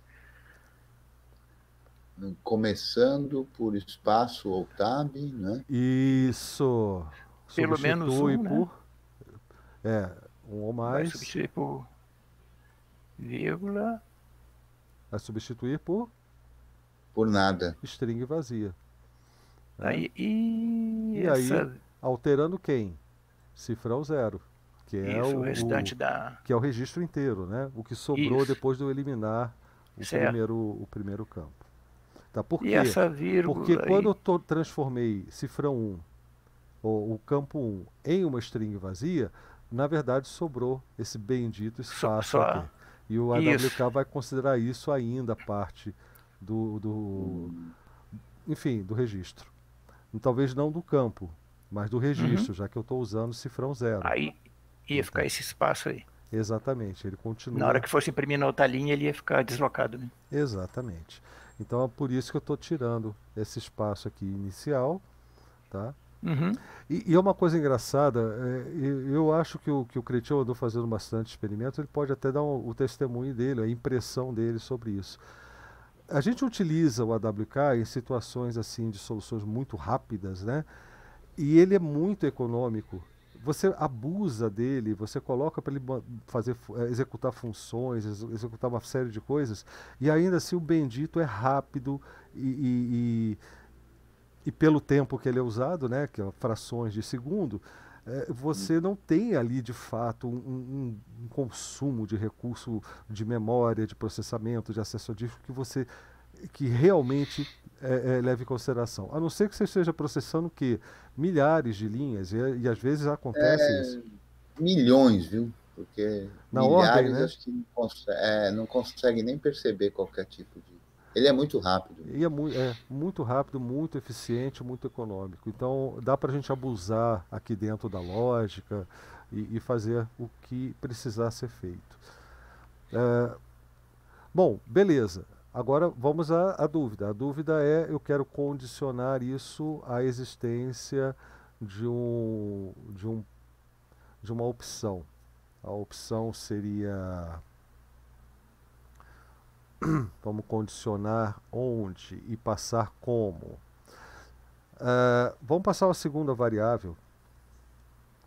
Começando por espaço ou tab, né? Isso. Pelo menos Substitui um, né? por é, um ou Vai mais. substituir por vírgula. Vai substituir por Por nada. string vazia, né? Aí, e E aí, essa. alterando quem? Cifrão zero, que é Isso, o restante da. que é o registro inteiro, né? O que sobrou Isso, depois de eu eliminar o certo. primeiro, o primeiro campo. Tá? Por E quê? essa Porque vírgula quando aí? eu transformei cifrão 1, ou o campo 1, em uma string vazia, na verdade sobrou esse bendito espaço aqui. Só. E o Isso. AWK vai considerar isso ainda parte do enfim, do registro. Talvez não do campo, mas do Uhum. registro, já que eu estou usando cifrão zero. Aí ia ficar Entende? esse espaço aí. Exatamente, ele Na hora continua. que fosse imprimir na outra linha, ele ia ficar deslocado, né? Exatamente. Então é por isso que eu estou tirando esse espaço aqui inicial, tá? Uhum. E é uma coisa engraçada, eu acho que o Cretil andou fazendo bastante experimento, ele pode até dar o testemunho dele, a impressão dele sobre isso. A gente utiliza o AWK em situações assim de soluções muito rápidas, né? E ele é muito econômico. Você abusa dele, você coloca para ele executar funções, executar uma série de coisas, e ainda assim o bendito é rápido e pelo tempo que ele é usado, né, que é frações de segundo, você não tem ali de fato um consumo de recurso de memória, de processamento, de acesso a disco que realmente leve em consideração. A não ser que você esteja processando que milhares de linhas e às vezes acontece isso. Milhões, viu? Porque Na ordem, milhares né? acho que não consegue nem perceber qualquer tipo de. Ele é muito rápido E mesmo. é muito rápido, muito eficiente, muito econômico. Então dá para a gente abusar aqui dentro da lógica e fazer o que precisar ser feito. É, bom, beleza. Agora vamos à dúvida. A dúvida é: eu quero condicionar isso à existência de uma opção. A opção seria: vamos condicionar onde e passar como. Vamos passar uma segunda variável.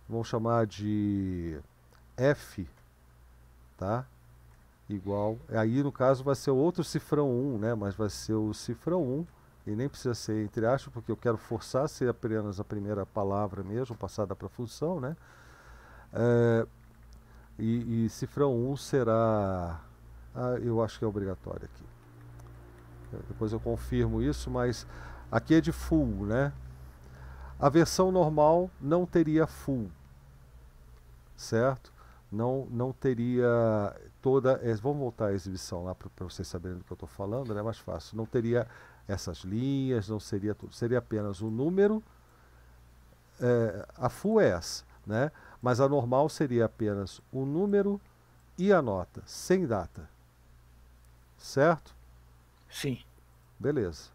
vamos chamar de F, tá? Igual, aí no caso vai ser outro cifrão 1, né? Mas vai ser o cifrão 1, e nem precisa ser entre aspas, porque eu quero forçar a ser apenas a primeira palavra mesmo, passada para a função, né? É, e cifrão 1 será... eu acho que é obrigatório aqui. Depois eu confirmo isso, mas aqui é de full, né? A versão normal não teria full, certo? Não teria toda... vamos voltar à exibição lá para vocês saberem do que eu estou falando, né? É mais fácil. Não teria essas linhas, não seria tudo. Seria apenas o número. A full é essa, né? Mas a normal seria apenas o número e a nota, sem data. Certo? Sim. Beleza.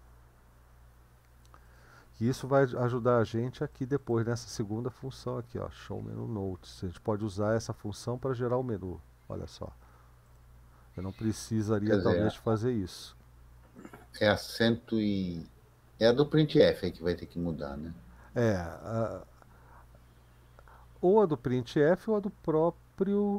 E isso vai ajudar a gente aqui depois nessa segunda função aqui, ó, Show Menu Notes. A gente pode usar essa função para gerar o menu. Olha só. Eu não precisaria talvez fazer isso. É a cento e... É a do printf aí que vai ter que mudar, né? Ou a do printf ou a do próprio...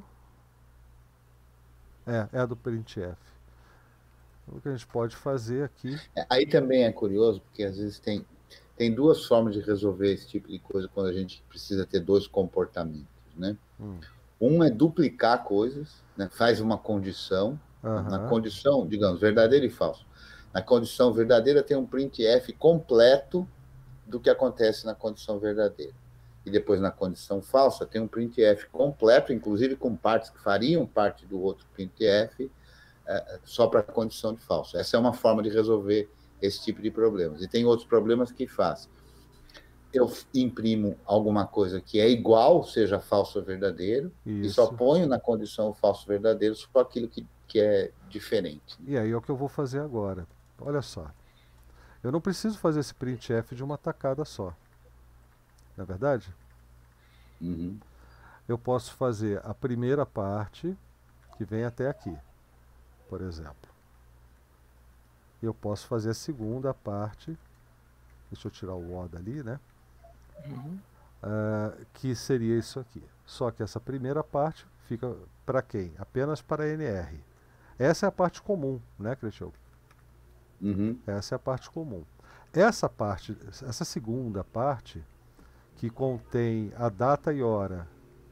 É a do printf. O que a gente pode fazer aqui... Aí também é curioso, porque às vezes tem duas formas de resolver esse tipo de coisa quando a gente precisa ter dois comportamentos, né? Um é duplicar coisas, né? Faz uma condição, na condição, digamos, verdadeiro e falso. Na condição verdadeira tem um printf completo do que acontece na condição verdadeira. E depois na condição falsa tem um printf completo, inclusive com partes que fariam parte do outro printf, só para a condição de falso. Essa é uma forma de resolver esse tipo de problemas. E tem outros problemas que faz. Eu imprimo alguma coisa que é igual, seja falso ou verdadeiro, e só ponho na condição falso ou verdadeiro só aquilo que é diferente. E aí é o que eu vou fazer agora. Olha só. Eu não preciso fazer esse printf de uma tacada só. Não é verdade? Eu posso fazer a primeira parte, que vem até aqui, por exemplo. Eu posso fazer a segunda parte, deixa eu tirar o O dali, né? Que seria isso aqui. Só que essa primeira parte fica para quem? Apenas para NR. Essa é a parte comum, né, Crechel? Essa é a parte comum. Essa segunda parte, que contém a data e hora,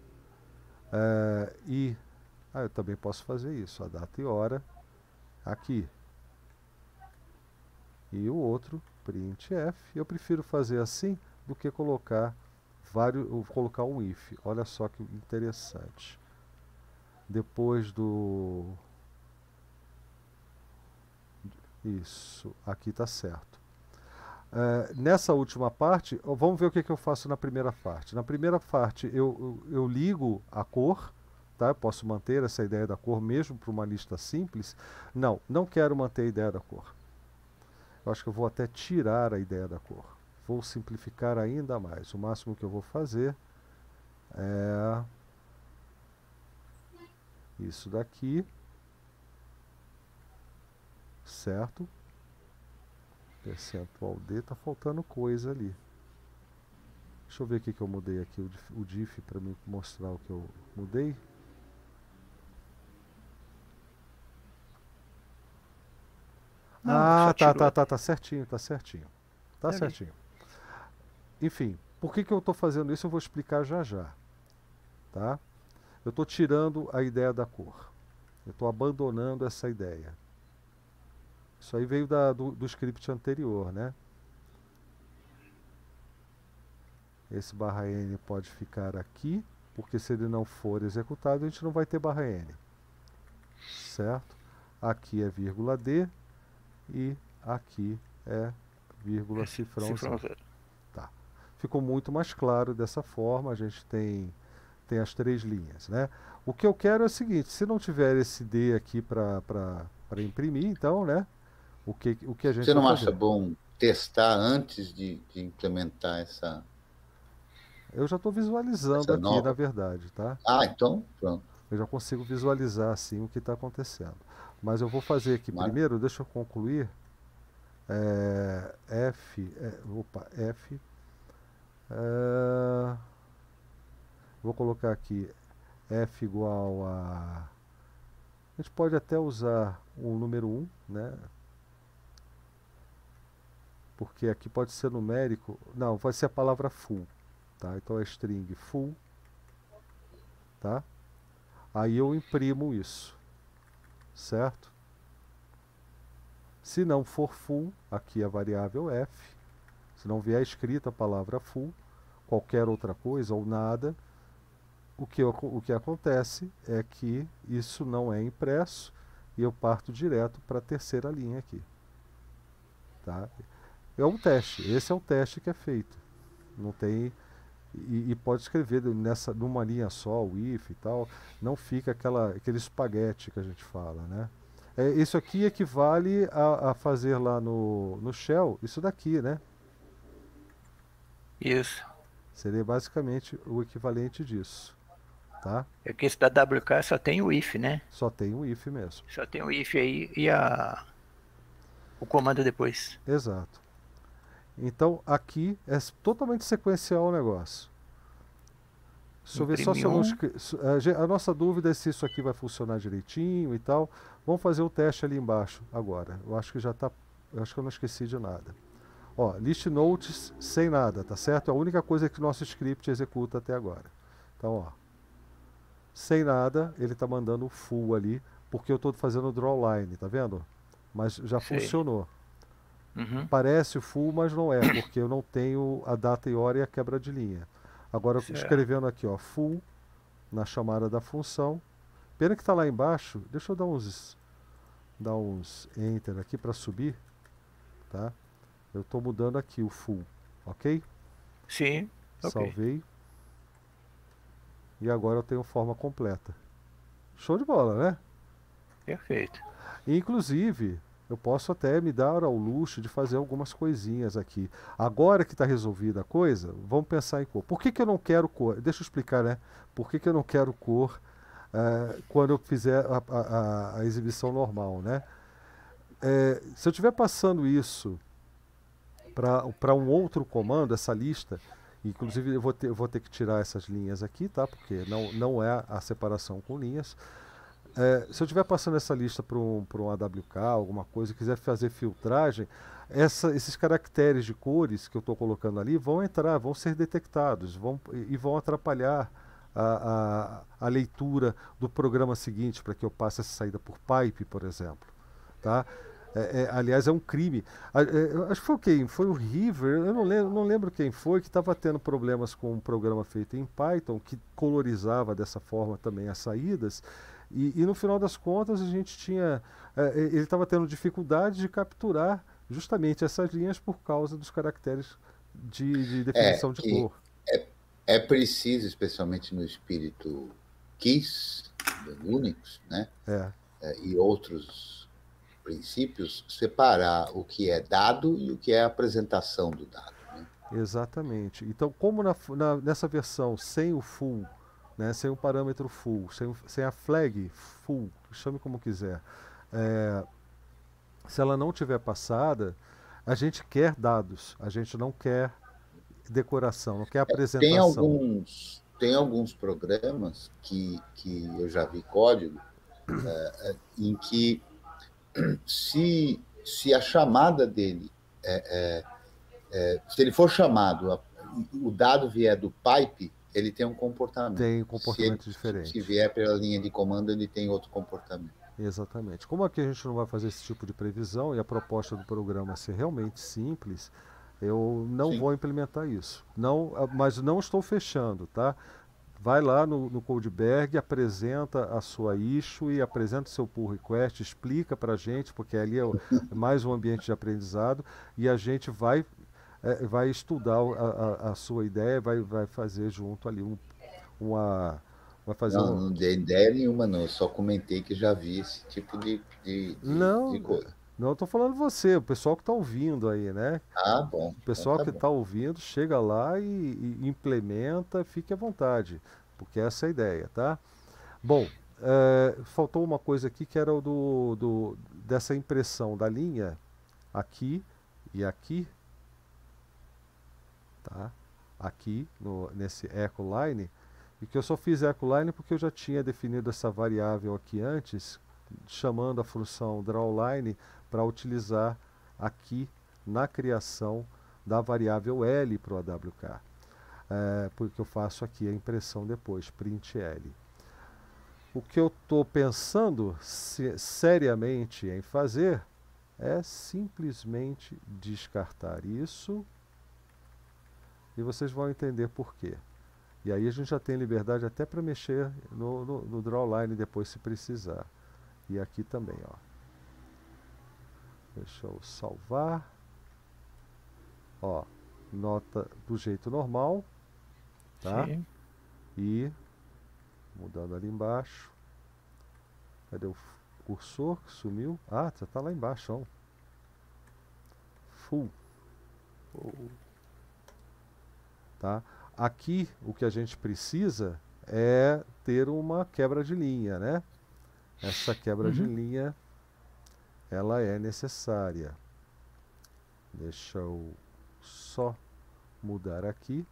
eu também posso fazer isso, a data e hora aqui. E o outro, printf, eu prefiro fazer assim do que colocar um if. Olha só que interessante. Depois do... Isso, aqui está certo. Nessa última parte, vamos ver o que eu faço na primeira parte. Na primeira parte, eu ligo a cor, tá? Eu posso manter essa ideia da cor mesmo para uma lista simples. Não quero manter a ideia da cor. Eu acho que eu vou até tirar a ideia da cor. Vou simplificar ainda mais. O máximo que eu vou fazer é isso daqui. Certo? Percentual D, tá faltando coisa ali. Deixa eu ver o que eu mudei aqui, o diff, para me mostrar o que eu mudei. Tá certinho, tá certinho. Tá certinho. Enfim, por que eu estou fazendo isso eu vou explicar já já. Tá? Eu estou tirando a ideia da cor. Eu estou abandonando essa ideia. Isso aí veio do script anterior, né? Esse /n pode ficar aqui, porque se ele não for executado, a gente não vai ter /n. Certo? Aqui é vírgula D e aqui é vírgula cifrão zero. Tá. Ficou muito mais claro dessa forma, a gente tem as três linhas, né? O que eu quero é o seguinte, se não tiver esse D aqui para imprimir, então, né? O que a gente Você não acha bom testar antes de implementar essa... Eu já estou visualizando aqui, na verdade, tá? Então, pronto. Eu já consigo visualizar, assim, o que está acontecendo. Mas eu vou fazer aqui primeiro, deixa eu concluir. F... Vou colocar aqui f igual a... A gente pode até usar o número 1, né? Porque aqui pode ser numérico. Não, vai ser a palavra full, tá? Então é string full, tá? Aí eu imprimo isso, certo? Se não for full, aqui a variável f. Se não vier escrita a palavra full, qualquer outra coisa ou nada, o que acontece é que isso não é impresso e eu parto direto para a terceira linha aqui. Tá? É um teste, esse é o teste que é feito. Não tem... E pode escrever numa linha só, o if e tal, não fica aquele espaguete que a gente fala, né? Isso aqui equivale a fazer lá no Shell, isso daqui, né? Isso. Seria basicamente o equivalente disso, tá? É que esse da WK só tem o if, né? Só tem o if mesmo. Só tem o if aí e o comando depois. Exato. Então aqui é totalmente sequencial o negócio. Deixa eu ver só se eu não a nossa dúvida é se isso aqui vai funcionar direitinho e tal. Vamos fazer o teste ali embaixo agora. Eu acho que já tá. Eu acho que eu não esqueci de nada. Ó, list notes sem nada, tá certo? É a única coisa que o nosso script executa até agora. Então, ó, sem nada, ele tá mandando full ali, porque eu tô fazendo drawline, tá vendo? Mas já funcionou. Uhum. Parece full, mas não é, porque eu não tenho a data e hora e a quebra de linha. Agora, escrevendo aqui, ó, full, na chamada da função. Pena que está lá embaixo. Deixa eu dar uns enter aqui para subir, tá? Eu estou mudando aqui o full, ok? Sim, salvei. E agora eu tenho forma completa. Show de bola, né? Perfeito. Inclusive, eu posso até me dar ao luxo de fazer algumas coisinhas aqui. Agora que está resolvida a coisa, vamos pensar em cor. Por que eu não quero cor? Deixa eu explicar, né? Por que eu não quero cor quando eu fizer a exibição normal, né? Se eu estiver passando isso para um outro comando, essa lista, inclusive eu vou ter que tirar essas linhas aqui, tá? Porque não é a separação com linhas. Se eu estiver passando essa lista para um AWK, alguma coisa, quiser fazer filtragem, esses caracteres de cores que eu estou colocando ali vão entrar, vão ser detectados e vão atrapalhar a leitura do programa seguinte para que eu passe essa saída por pipe, por exemplo. Tá? Aliás, é um crime. Acho que foi quem? Foi o River, eu não lembro quem foi, que estava tendo problemas com um programa feito em Python que colorizava dessa forma também as saídas. E no final das contas a gente tinha. Ele estava tendo dificuldade de capturar justamente essas linhas por causa dos caracteres de definição de cor. É preciso, especialmente no espírito KISS, do Unix, né? E outros princípios, separar o que é dado e o que é a apresentação do dado. Né? Exatamente. Então, como nessa versão sem o full, né, sem o parâmetro full, sem a flag full, chame como quiser, se ela não tiver passada, a gente quer dados, a gente não quer decoração, não quer apresentação. Tem alguns programas que eu já vi código em que se a chamada dele se ele for chamado, o dado vier do pipe, ele tem um comportamento. Tem um comportamento diferente. Se vier pela linha de comando, ele tem outro comportamento. Exatamente. Como aqui a gente não vai fazer esse tipo de previsão e a proposta do programa ser realmente simples, eu não vou implementar isso. Mas não estou fechando, tá? Vai lá no Codeberg, apresenta a sua issue, apresenta o seu pull request, explica para a gente, porque ali é mais um ambiente de aprendizado, e a gente vai estudar a sua ideia, vai fazer junto ali vai fazer não dei ideia nenhuma, não. Eu só comentei que já vi esse tipo de coisa. Não, eu tô falando você, o pessoal que está ouvindo aí, né? Bom. O pessoal que está ouvindo, chega lá e implementa, fique à vontade, porque essa é a ideia, tá? Bom, faltou uma coisa aqui que era dessa impressão da linha aqui e aqui, tá? Aqui nesse echo line, E que eu só fiz EchoLine porque eu já tinha definido essa variável aqui antes, chamando a função drawLine para utilizar aqui na criação da variável L para o AWK. Porque eu faço aqui a impressão depois, print L. O que eu estou pensando seriamente em fazer é simplesmente descartar isso e vocês vão entender por quê. E aí a gente já tem liberdade até para mexer no drawLine depois se precisar. E aqui também, ó. Deixa eu salvar. Ó, nota do jeito normal, tá? Sim. E mudando ali embaixo. Cadê o cursor que sumiu? Ah, já tá lá embaixo, ó. Full. Tá? Aqui o que a gente precisa é ter uma quebra de linha, né? Essa quebra de linha, ela é necessária. Deixa eu só mudar aqui.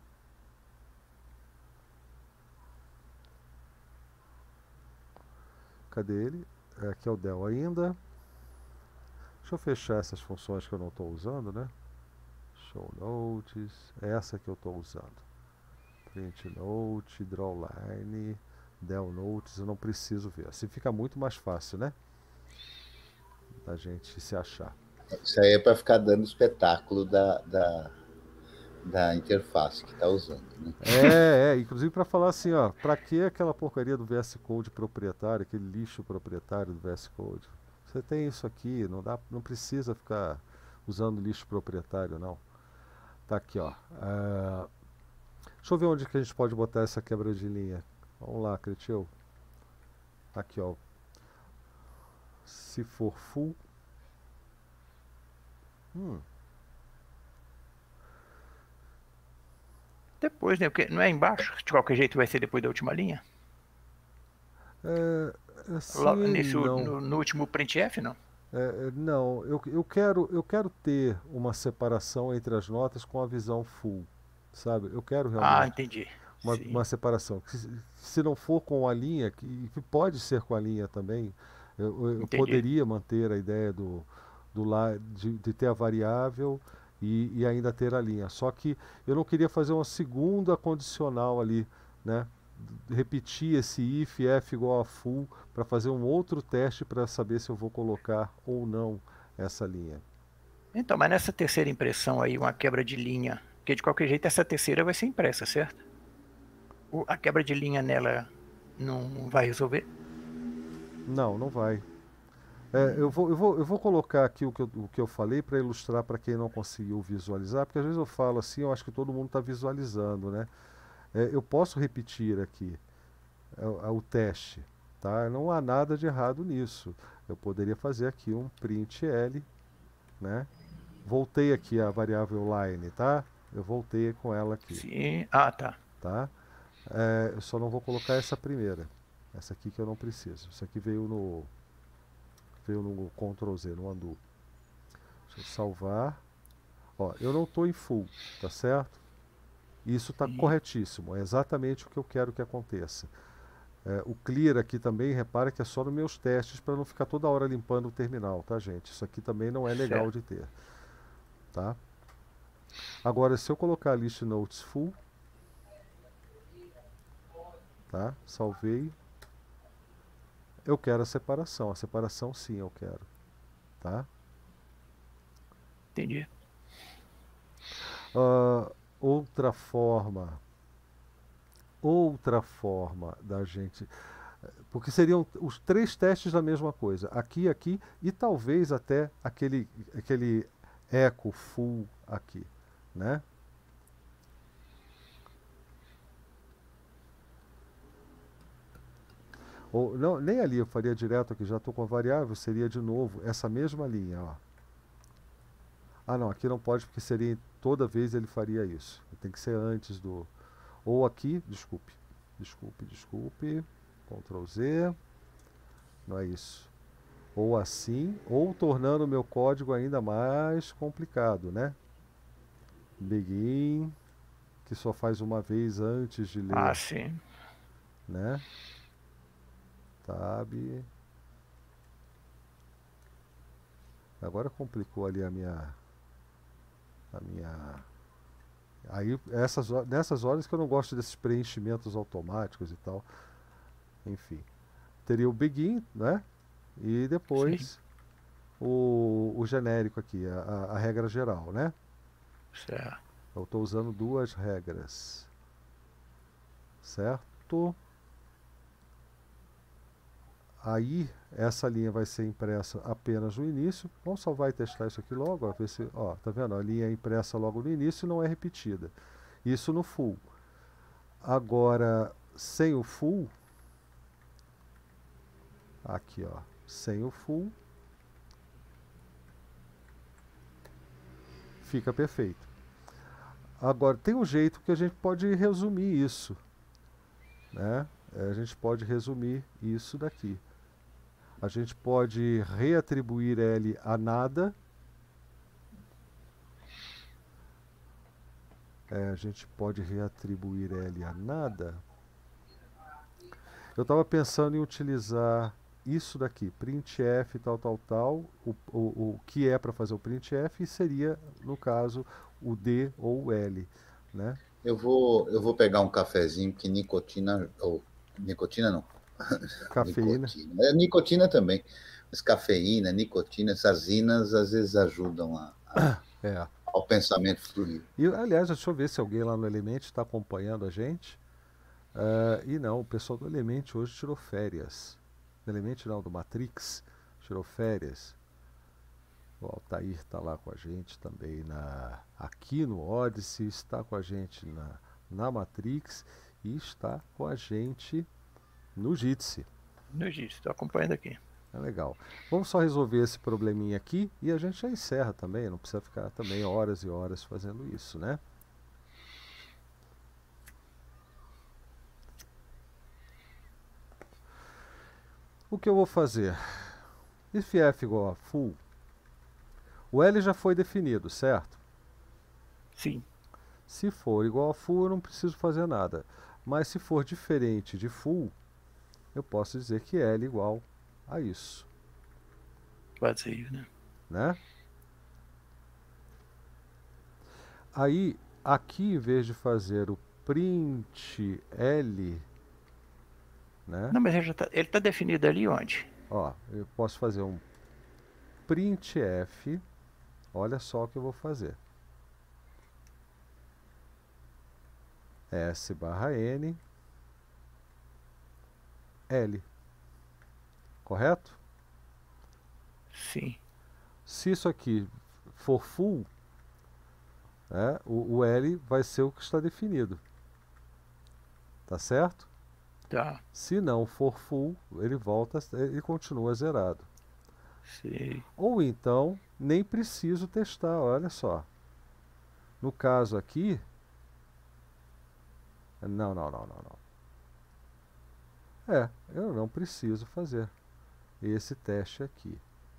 Cadê ele? Aqui é o del ainda. Deixa eu fechar essas funções que eu não estou usando, né? Show notes, essa que eu estou usando. Print note, drawLine, del notes, eu não preciso ver. Assim fica muito mais fácil, né? Da gente se achar. Isso aí é para ficar dando espetáculo da interface que está usando, né? Inclusive para falar assim, ó, para que aquela porcaria do VS Code proprietário, aquele lixo proprietário do VS Code? Você tem isso aqui, não precisa ficar usando lixo proprietário, não. Tá aqui, ó. Deixa eu ver onde que a gente pode botar essa quebra de linha. Vamos lá, Cretil. Aqui, ó. Se for full. Depois, né? Porque não é embaixo? De qualquer jeito vai ser depois da última linha? Sim, não. No último printf, não? Não, eu quero ter uma separação entre as notas com a visão full, sabe? Eu quero realmente Entendi. uma separação. Se não for com a linha, que pode ser com a linha também, eu poderia manter a ideia de ter a variável e ainda ter a linha. Só que eu não queria fazer uma segunda condicional ali, né? Repetir esse if f igual a full para fazer um outro teste para saber se eu vou colocar ou não essa linha. Então, mas nessa terceira impressão aí, uma quebra de linha, porque de qualquer jeito essa terceira vai ser impressa, certo? A quebra de linha nela não vai resolver? Não vai. Eu vou colocar aqui o que eu falei para ilustrar para quem não conseguiu visualizar, porque às vezes eu falo assim, eu acho que todo mundo está visualizando, né? Eu posso repetir aqui o teste, tá? Não há nada de errado nisso. Eu poderia fazer aqui um print L, né? Voltei aqui a variável line, tá? Eu voltei com ela aqui. Sim, tá. Tá? Eu só não vou colocar essa primeira. Essa aqui que eu não preciso. Isso aqui veio no Ctrl Z, no undo. Deixa eu salvar. Ó, eu não estou em full, tá certo? Isso está corretíssimo, é exatamente o que eu quero que aconteça. O clear aqui também, repara que é só nos meus testes para não ficar toda hora limpando o terminal, tá, gente? Isso aqui também não é legal de ter, tá? Agora, se eu colocar list notes full, tá? Salvei. Eu quero a separação sim eu quero, tá? Entendi. Outra forma da gente, porque seriam os três testes da mesma coisa, aqui e talvez até aquele echo full aqui, né? Ou não, nem ali eu faria direto aqui, já estou com a variável, seria de novo essa mesma linha, ó. Não, aqui não pode porque seria toda vez ele faria isso. Tem que ser antes do... Ou aqui, desculpe. Ctrl Z. Não é isso. Ou assim, ou tornando o meu código ainda mais complicado, né? Begin, que só faz uma vez antes de ler. Sim. né? Tab. Agora complicou ali a minha. Aí, nessas horas que eu não gosto desses preenchimentos automáticos e tal. Enfim. Teria o begin, né? E Sim. depois o genérico aqui, a regra geral, né? Certo. Eu estou usando duas regras. Certo? Aí, essa linha vai ser impressa apenas no início. Vamos salvar e testar isso aqui logo. Ó, ver se, ó, tá vendo? A linha é impressa logo no início e não é repetida. Isso no full. Agora, sem o full, aqui ó, sem o full, fica perfeito. Agora, tem um jeito que a gente pode resumir isso, né? A gente pode resumir isso daqui. A gente pode reatribuir L a nada. A gente pode reatribuir L a nada. Eu estava pensando em utilizar isso daqui, printf tal, tal, tal, o que é para fazer o printf seria, no caso, o D ou o L, né? Eu vou pegar um cafezinho, que nicotina, ou nicotina não, Cafeína. nicotina. É nicotina também, mas cafeína, nicotina, essas inas às vezes ajudam É. ao pensamento fluir. E, aliás, deixa eu ver se alguém lá no Element está acompanhando a gente. E não, o pessoal do Element hoje tirou férias. Do Element não, do Matrix, tirou férias. O Altair está lá com a gente também aqui no Odyssey, está com a gente na Matrix e está com a gente no Jitsi. No Jitsi, estou acompanhando aqui. É legal. Vamos só resolver esse probleminha aqui e a gente já encerra também, não precisa ficar também horas e horas fazendo isso, né? O que eu vou fazer? If f igual a full, o L já foi definido, certo? Sim. Se for igual a full, eu não preciso fazer nada. Mas se for diferente de full, eu posso dizer que L é igual a isso. Vazio, né? Aí, aqui, em vez de fazer o print L, né? Não, mas ele tá definido ali onde? Ó, eu posso fazer um printf. Olha só o que eu vou fazer. S barra N L. Correto? Sim. Se isso aqui for full, né, o L vai ser o que está definido. Tá certo? Tá. Se não for full, ele volta, ele continua zerado. Sim. Ou então, nem preciso testar, olha só. No caso aqui, não. Eu não preciso fazer esse teste aqui.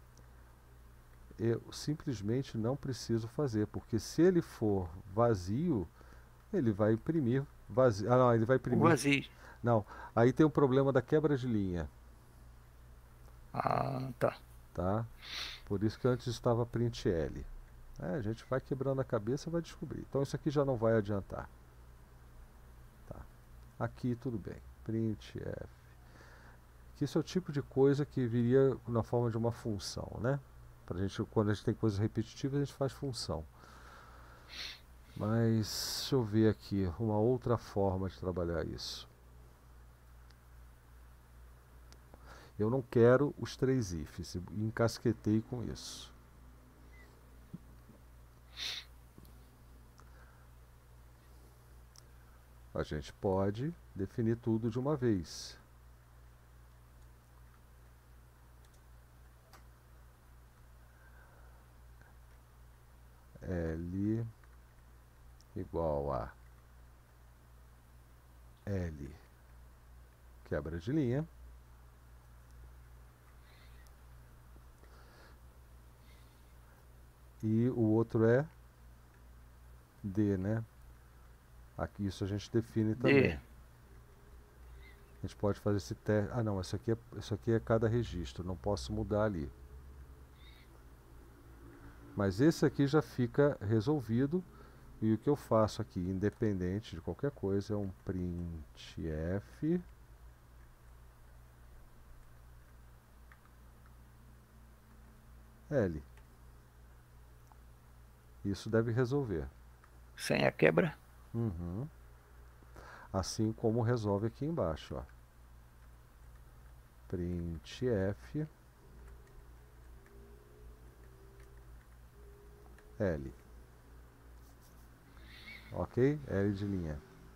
Eu simplesmente não preciso fazer, porque se ele for vazio, ele vai imprimir vazio. Ah, não, ele vai O imprimir. vazio. Não, aí tem o problema da quebra de linha, Ah, tá. tá? Por isso que antes estava print L. A gente vai quebrando a cabeça e vai descobrir. Então isso aqui já não vai adiantar. Tá. Aqui tudo bem. Printf. Que isso é o tipo de coisa que viria na forma de uma função, né? Quando a gente tem coisas repetitivas, a gente faz função. Mas deixa eu ver aqui uma outra forma de trabalhar isso. Eu não quero os 3 ifs, encasquetei com isso. A gente pode definir tudo de uma vez. L igual a L quebra de linha. E o outro é D, né? Aqui isso a gente define também. A gente pode fazer esse teste. Ah, não, isso aqui é cada registro, não posso mudar ali. Mas esse aqui já fica resolvido. E o que eu faço aqui, independente de qualquer coisa, é um printf L. Isso deve resolver. Sem a quebra? Uhum. Assim como resolve aqui embaixo, ó. Printf L. Ok? L de linha.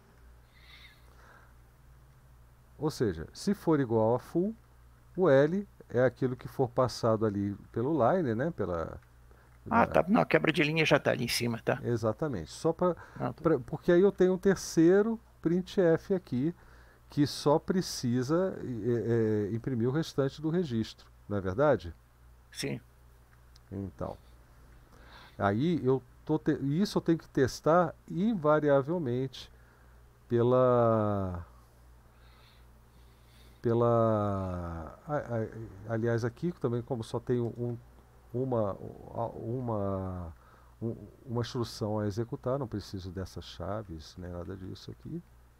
Ou seja, se for igual a full, o L é aquilo que for passado ali pelo line, né? Ah, tá. Não, a quebra de linha já está ali em cima, tá? Exatamente. Só para Não, tá. porque aí eu tenho um terceiro printf aqui que só precisa imprimir o restante do registro, não é verdade? Sim. Então, aí isso eu tenho que testar invariavelmente pela aliás aqui também como só tenho uma uma uma instrução a executar, não preciso dessas chaves nem nada disso aqui,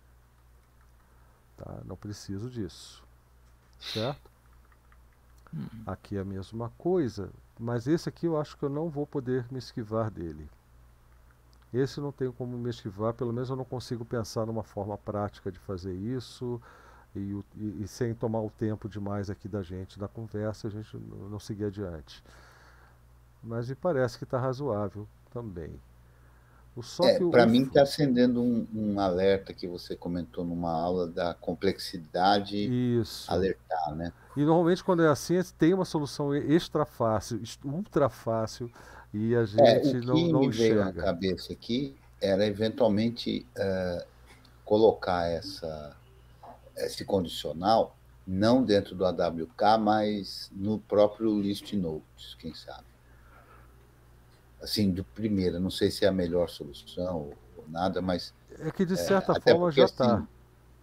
tá? Não preciso disso, certo? Aqui é a mesma coisa, mas esse aqui eu acho que eu não vou poder me esquivar dele. Esse não tenho como me esquivar, pelo menos eu não consigo pensar numa forma prática de fazer isso e sem tomar o tempo demais aqui da gente na conversa, a gente não seguir adiante. Mas me parece que está razoável também. Só que Para mim está acendendo um alerta que você comentou numa aula da complexidade isso. alertar, né? E normalmente quando é assim, tem uma solução extra fácil, ultra fácil, e a O gente que não me veio na enxerga. cabeça aqui era eventualmente colocar esse condicional não dentro do AWK, mas no próprio list notes, quem sabe. Assim, de primeira, não sei se é a melhor solução ou nada, mas É que de certa até forma porque já está. assim,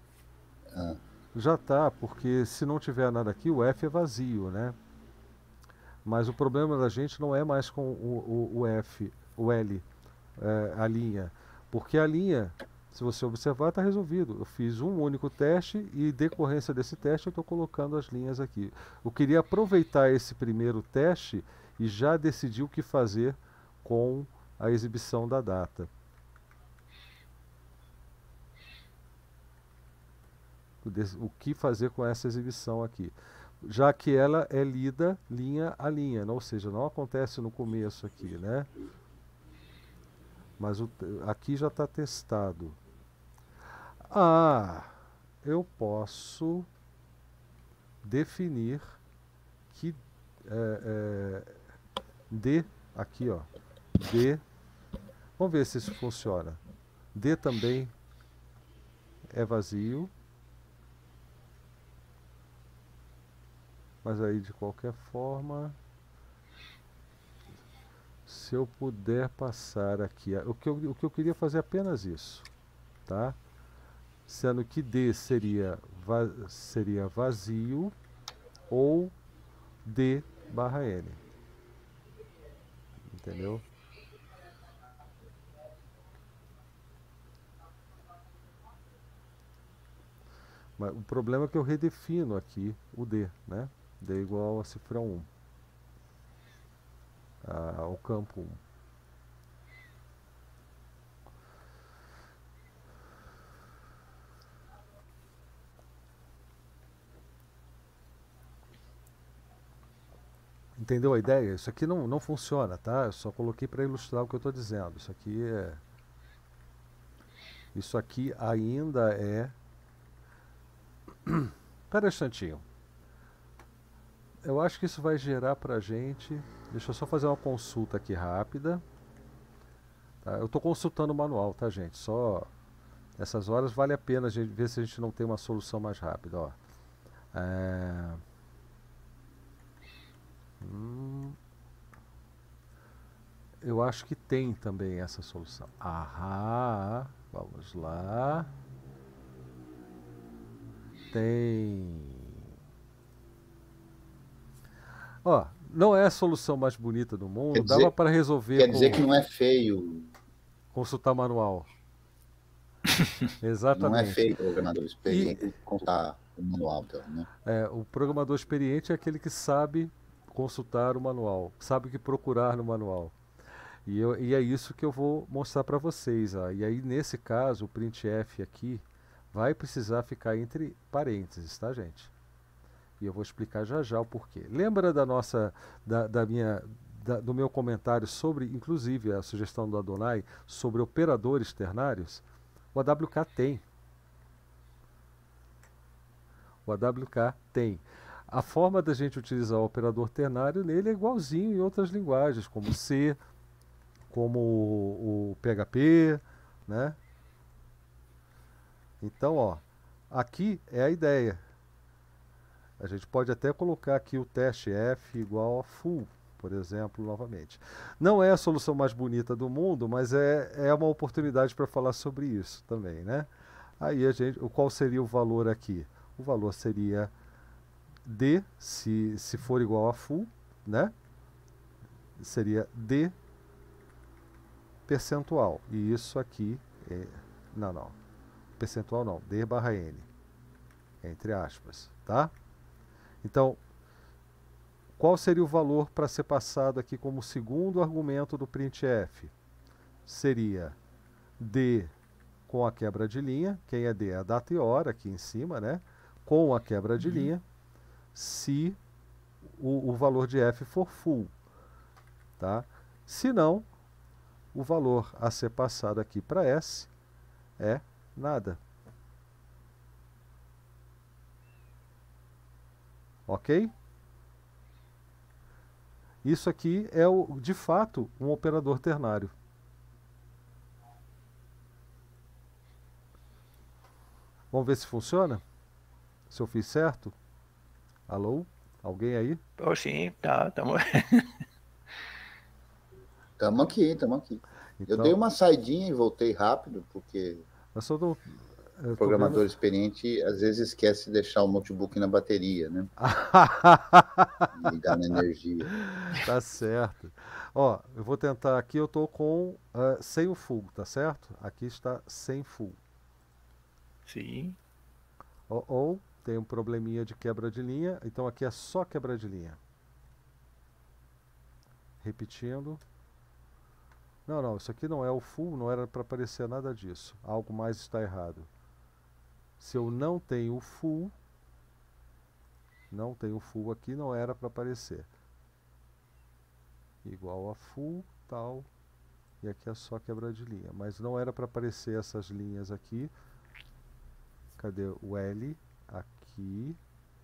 Já está, porque se não tiver nada aqui, o F é vazio, né? Mas o problema da gente não é mais com o F, o L, a linha. Porque a linha, se você observar, está resolvido. Eu fiz um único teste e, decorrência desse teste, eu estou colocando as linhas aqui. Eu queria aproveitar esse primeiro teste e já decidir o que fazer com a exibição da data. O que fazer com essa exibição aqui. Já que ela é lida linha a linha, ou seja, não acontece no começo aqui, né? Mas aqui já está testado. Ah, eu posso definir que D, aqui ó, D, vamos ver se isso funciona. D também é vazio, mas aí de qualquer forma, se eu puder passar aqui, o que eu queria fazer é apenas isso, tá? Sendo que D seria vazio ou D barra N, entendeu? Mas o problema é que eu redefino aqui o D, né? D igual a cifrão 1, ao campo 1. Entendeu a ideia? Isso aqui não funciona, tá? Eu só coloquei para ilustrar o que eu estou dizendo. Isso aqui ainda é... Espera um instantinho. Eu acho que isso vai gerar para a gente... Deixa eu só fazer uma consulta aqui rápida. Tá? Eu estou consultando o manual, tá, gente? Só essas horas vale a pena a gente ver se a gente não tem uma solução mais rápida. Ó. Eu acho que tem também essa solução. Vamos lá. tem... Ó, não é a solução mais bonita do mundo, dava para resolver Quer dizer que não é feio. Consultar manual. Exatamente. Não é feio o programador experiente consultar o manual, então, né? O programador experiente é aquele que sabe consultar o manual, sabe o que procurar no manual. E é isso que eu vou mostrar para vocês. Ó. E aí, nesse caso, o printf aqui vai precisar ficar entre parênteses, tá, gente? E eu vou explicar já já o porquê. Lembra do meu comentário sobre, inclusive, a sugestão do Adonai, sobre operadores ternários? O AWK tem. O AWK tem. A forma da gente utilizar o operador ternário nele é igualzinho em outras linguagens, como C, como o PHP, né? Então, ó, aqui é a ideia. A gente pode até colocar aqui o teste F igual a full, por exemplo, novamente. Não é a solução mais bonita do mundo, mas é uma oportunidade para falar sobre isso também, né? Aí qual seria o valor aqui? O valor seria D, se for igual a full, né? Seria D percentual. E isso aqui não. Percentual não, D barra N. Entre aspas, tá? Então, qual seria o valor para ser passado aqui como segundo argumento do printf? Seria D com a quebra de linha, quem é D é a data e hora aqui em cima, né? Com a quebra de linha, se o valor de F for full, tá? Se não, o valor a ser passado aqui para S é nada. Ok? Isso aqui é, de fato, um operador ternário. Vamos ver se funciona? Se eu fiz certo? Alô? Alguém aí? Oh, sim, tá, estamos... Estamos aqui. Então, Eu dei uma saidinha e voltei rápido, porque o programador experiente às vezes esquece de deixar o notebook na bateria, né? Ligar na energia. Tá certo. Ó, eu vou tentar aqui, eu tô com sem o full, tá certo? Aqui está sem full. Sim. Ou tem um probleminha de quebra de linha, então aqui é só quebra de linha. Repetindo. Não, isso aqui não é o full, não era para aparecer nada disso. Algo mais está errado. Se eu não tenho o full aqui, não era para aparecer. Igual a full, tal, e aqui é só quebra de linha. Mas não era para aparecer essas linhas aqui. Cadê o L? Aqui.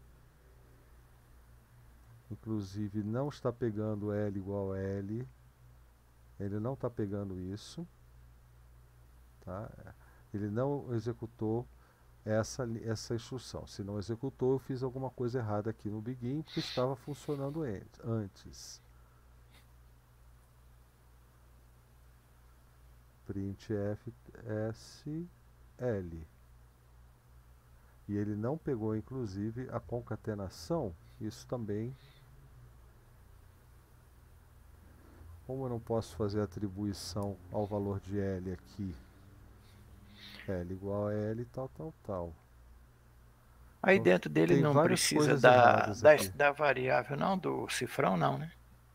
Inclusive não está pegando L igual a L. Ele não está pegando isso. Tá? Ele não executou essa instrução. Se não executou, eu fiz alguma coisa errada aqui no begin, porque estava funcionando antes. Printf SL. E ele não pegou, inclusive, a concatenação. Isso também. Como eu não posso fazer atribuição ao valor de L aqui, L igual a L, tal. Aí Então, dentro dele não precisa da variável, não? Do cifrão, não, né?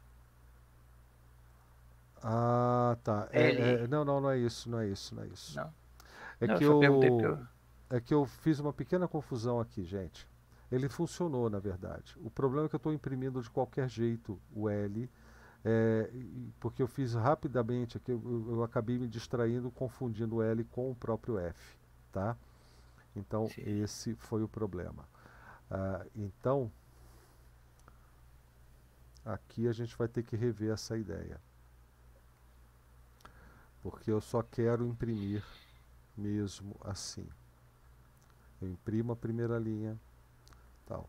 Ah, tá. Não é isso. Não. É Não, que eu só perguntei é que eu fiz uma pequena confusão aqui, gente. Ele funcionou, na verdade. O problema é que eu estou imprimindo de qualquer jeito o L, porque eu fiz rapidamente aqui, eu acabei me distraindo, confundindo o L com o próprio F, tá? Então, Sim. esse foi o problema. Então, aqui a gente vai ter que rever essa ideia. Porque eu só quero imprimir mesmo assim. Eu imprimo a primeira linha, tal.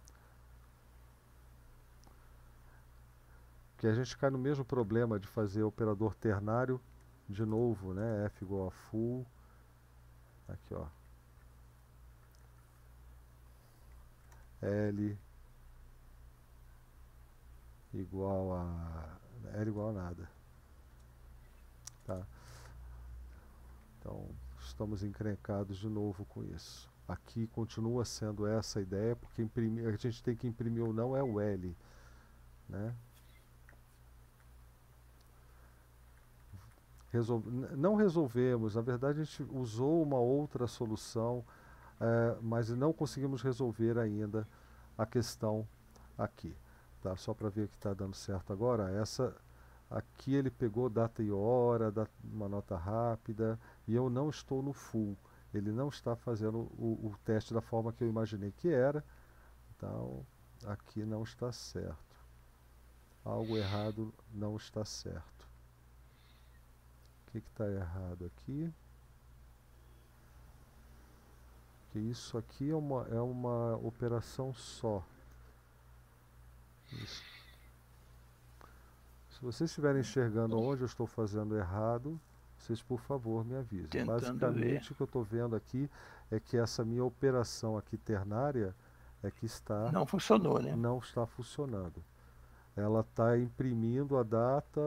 Porque a gente cai no mesmo problema de fazer operador ternário de novo, né? F igual a full. Aqui, ó. L igual a nada. Tá? Então, estamos encrencados de novo com isso. Aqui continua sendo essa a ideia, porque a gente tem que imprimir ou não é o L, né? Não resolvemos, na verdade a gente usou uma outra solução, mas não conseguimos resolver ainda a questão aqui. Tá? Só para ver que está dando certo agora. Essa aqui ele pegou data e hora, uma nota rápida, e eu não estou no full. Ele não está fazendo o teste da forma que eu imaginei que era. Então aqui não está certo. Algo errado não está certo. O que está errado aqui? Que isso aqui é uma operação só. Isso. Se vocês estiverem enxergando onde eu estou fazendo errado, vocês por favor me avisem. Basicamente o que eu estou vendo aqui é que essa minha operação aqui ternária é que está... Não funcionou, né? Não está funcionando. Ela está imprimindo a data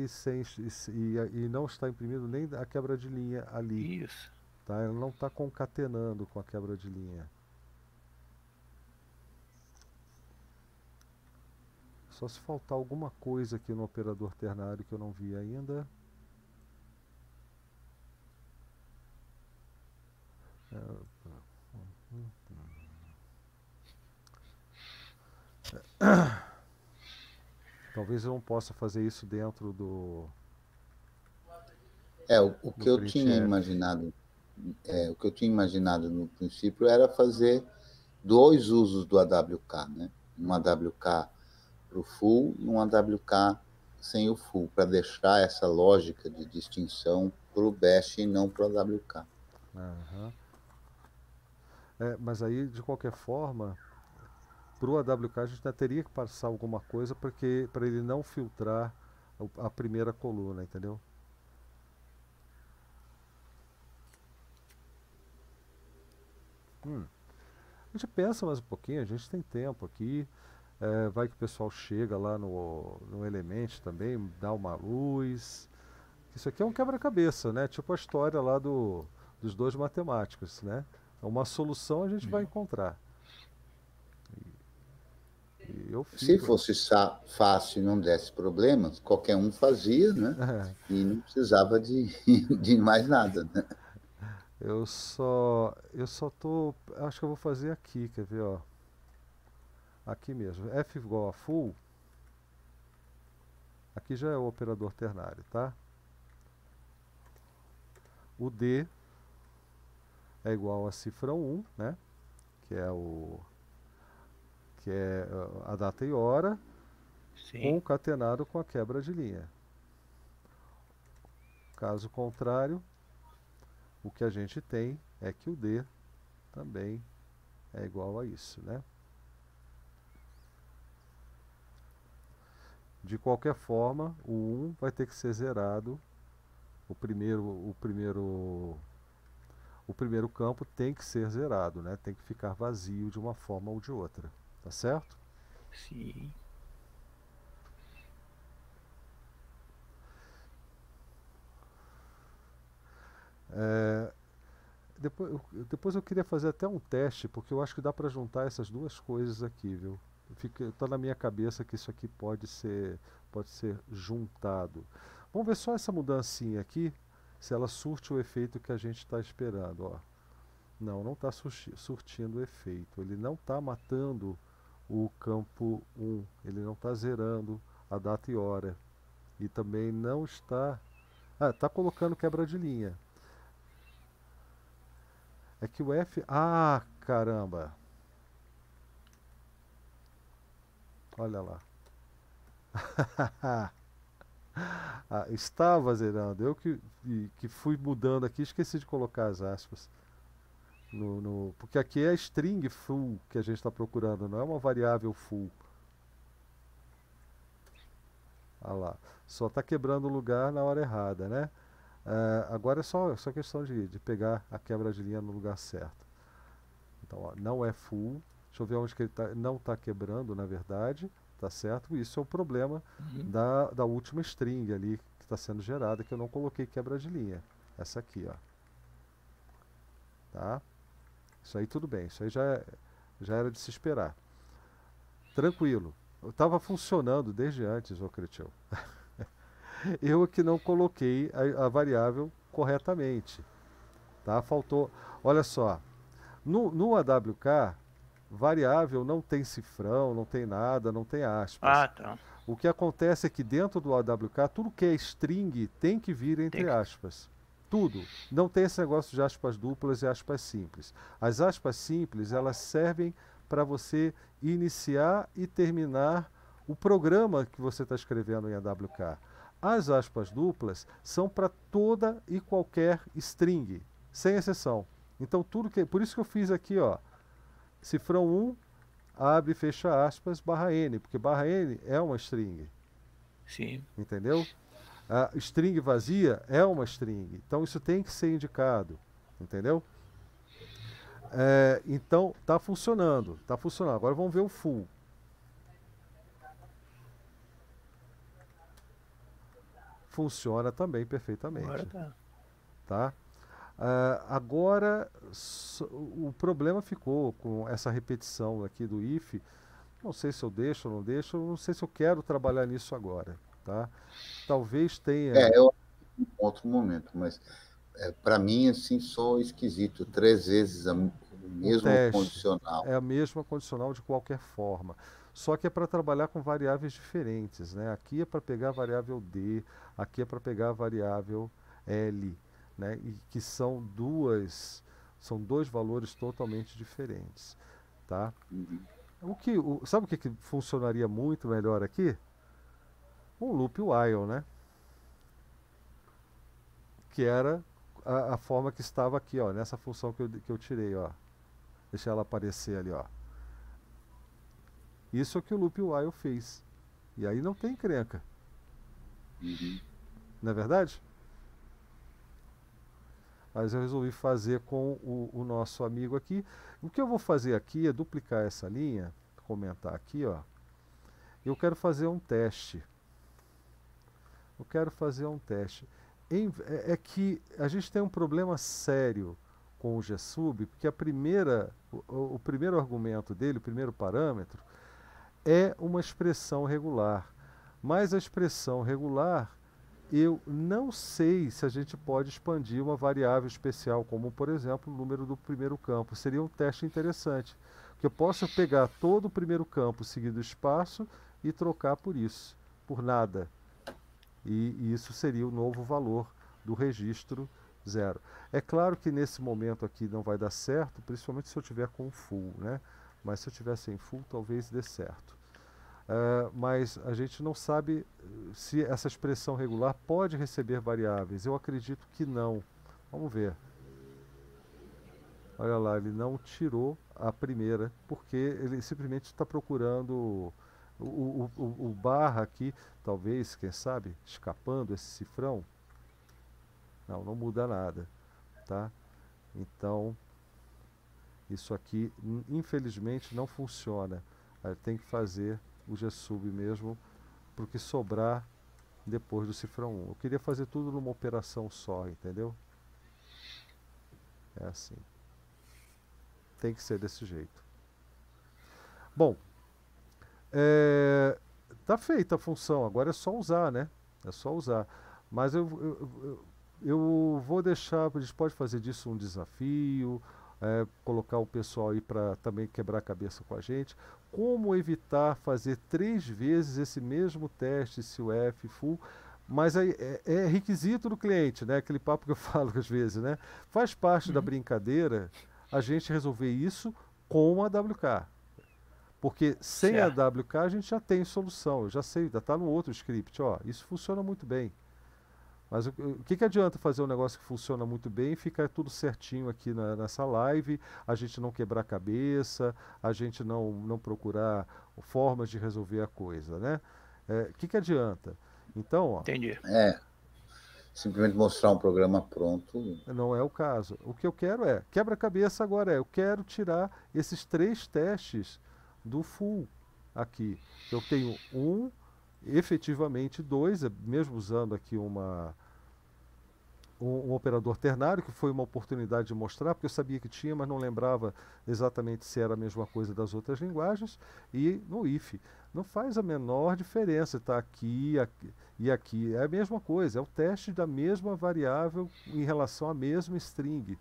e não está imprimindo nem a quebra de linha ali. Isso. Tá? Ela não está concatenando com a quebra de linha. Só se faltar alguma coisa aqui no operador ternário que eu não vi ainda. Talvez eu não possa fazer isso dentro do... O que eu tinha imaginado, o que eu tinha imaginado no princípio era fazer 2 usos do AWK, né? Um AWK para o full e um AWK sem o full, para deixar essa lógica de distinção para o bash e não para o AWK. Uhum. Mas aí, de qualquer forma, para o AWK a gente ainda teria que passar alguma coisa para ele não filtrar a primeira coluna, entendeu? A gente pensa mais um pouquinho, a gente tem tempo aqui. Vai que o pessoal chega lá no Element também, dá uma luz. Isso aqui é um quebra-cabeça, né? Tipo a história lá dos 2 matemáticos, né? Uma solução a gente vai encontrar. Se fosse fácil e não desse problemas, qualquer um fazia, né? E não precisava de mais nada, né? Eu acho que eu vou fazer aqui, quer ver, ó. Aqui mesmo, F igual a full. Aqui já é o operador ternário, tá? O D é igual a cifra 1, né? Que é a data e hora, Sim. concatenado com a quebra de linha. Caso contrário, o que a gente tem é que o D também é igual a isso, né? De qualquer forma, o 1 vai ter que ser zerado. O primeiro campo tem que ser zerado, né? Tem que ficar vazio de uma forma ou de outra. Tá certo? Sim. Depois eu queria fazer até um teste, porque eu acho que dá para juntar essas duas coisas aqui, viu? Tá na minha cabeça que isso aqui pode ser juntado. Vamos ver só essa mudancinha aqui, se ela surte o efeito que a gente está esperando, ó. Não está surtindo o efeito. Ele não está matando o campo 1, ele não está zerando a data e hora. E também não está... está colocando quebra de linha. É que o F... Ah, caramba! Olha lá. Estava zerando. Eu que fui mudando aqui, esqueci de colocar as aspas. Porque aqui é a string full que a gente está procurando, não é uma variável full. Olha lá. Só está quebrando o lugar na hora errada, né? Agora é só questão de pegar a quebra de linha no lugar certo. Então, ó, não é full, Deixa eu ver onde que ele não está quebrando, na verdade. Tá certo? Isso é o problema da última string ali que está sendo gerada, que eu não coloquei quebra de linha. Essa aqui, ó. Tá? Isso aí tudo bem. Isso aí já era de se esperar. Tranquilo. Eu estava funcionando desde antes, ô Cretil. Eu que não coloquei a variável corretamente. Tá? Faltou. Olha só. No AWK, variável não tem cifrão, não tem nada, não tem aspas. Ah, tá. O que acontece é que dentro do AWK, tudo que é string tem que vir entre aspas. Tudo. Não tem esse negócio de aspas duplas e aspas simples. As aspas simples, elas servem para você iniciar e terminar o programa que você está escrevendo em AWK. As aspas duplas são para toda e qualquer string, sem exceção. Então, tudo que... Por isso que eu fiz aqui, ó, cifrão 1, abre e fecha aspas, barra N, porque barra N é uma string. Sim. Entendeu? A string vazia é uma string. Então isso tem que ser indicado. Entendeu? Então tá funcionando. Tá funcionando. Agora vamos ver o full. Funciona também perfeitamente. Agora tá. Tá? Agora o problema ficou com essa repetição aqui do if. Não sei se eu deixo ou não deixo, não sei se eu quero trabalhar nisso agora, tá? Talvez tenha... eu em outro momento, mas para mim, assim, só esquisito, 3 vezes o mesmo condicional. É a mesma condicional de qualquer forma, só que é para trabalhar com variáveis diferentes, né? Aqui é para pegar a variável D, aqui é para pegar a variável L, né? E que são dois valores totalmente diferentes, tá? Sabe o que funcionaria muito melhor aqui? Um loop while, né? Que era a forma que estava aqui, ó, nessa função que eu tirei, ó. Deixa ela aparecer ali, ó. Isso é o que o loop while fez. E aí não tem encrenca. Não é verdade? Mas eu resolvi fazer com o nosso amigo aqui. O que eu vou fazer aqui é duplicar essa linha, comentar aqui, ó. Eu quero fazer um teste. É que a gente tem um problema sério com o GSUB, porque o primeiro argumento dele, o primeiro parâmetro, é uma expressão regular. Mas a expressão regular, eu não sei se a gente pode expandir uma variável especial, como, por exemplo, o número do primeiro campo. Seria um teste interessante, porque eu posso pegar todo o primeiro campo seguido do espaço e trocar por isso, por nada. E isso seria o novo valor do registro 0. É claro que nesse momento aqui não vai dar certo, principalmente se eu tiver com full, né? Mas se eu tiver sem full, talvez dê certo. Mas a gente não sabe se essa expressão regular pode receber variáveis. Eu acredito que não. Vamos ver. Olha lá, ele não tirou a primeira, porque ele simplesmente está procurando o barra aqui, talvez, quem sabe, escapando esse cifrão. Não muda nada, tá? Então, isso aqui, infelizmente, não funciona. Tem que fazer o GSUB mesmo, porque sobrar depois do cifrão 1. Eu queria fazer tudo numa operação só, entendeu? É assim. Tem que ser desse jeito. Bom, tá feita a função, agora é só usar, né? É só usar. Mas eu vou deixar, a gente pode fazer disso um desafio, colocar o pessoal aí para também quebrar a cabeça com a gente. Como evitar fazer 3 vezes esse mesmo teste, se o F full, mas é requisito do cliente, né? Aquele papo que eu falo às vezes, né? Faz parte da brincadeira a gente resolver isso com a AWK. Porque sem a AWK a gente já tem solução, eu já sei, já está no outro script, ó, isso funciona muito bem. Mas o que adianta fazer um negócio que funciona muito bem e ficar tudo certinho aqui nessa live, a gente não quebrar a cabeça, a gente não procurar formas de resolver a coisa, né? O que adianta? Então, ó... Entendi. simplesmente mostrar um programa pronto. Não é o caso. O que eu quero é, quebra-cabeça agora eu quero tirar esses 3 testes do full aqui. Eu tenho efetivamente 2, mesmo usando aqui um operador ternário, que foi uma oportunidade de mostrar, porque eu sabia que tinha, mas não lembrava exatamente se era a mesma coisa das outras linguagens, e no if. Não faz a menor diferença, está aqui, aqui e aqui. É a mesma coisa, é o teste da mesma variável em relação à mesma string.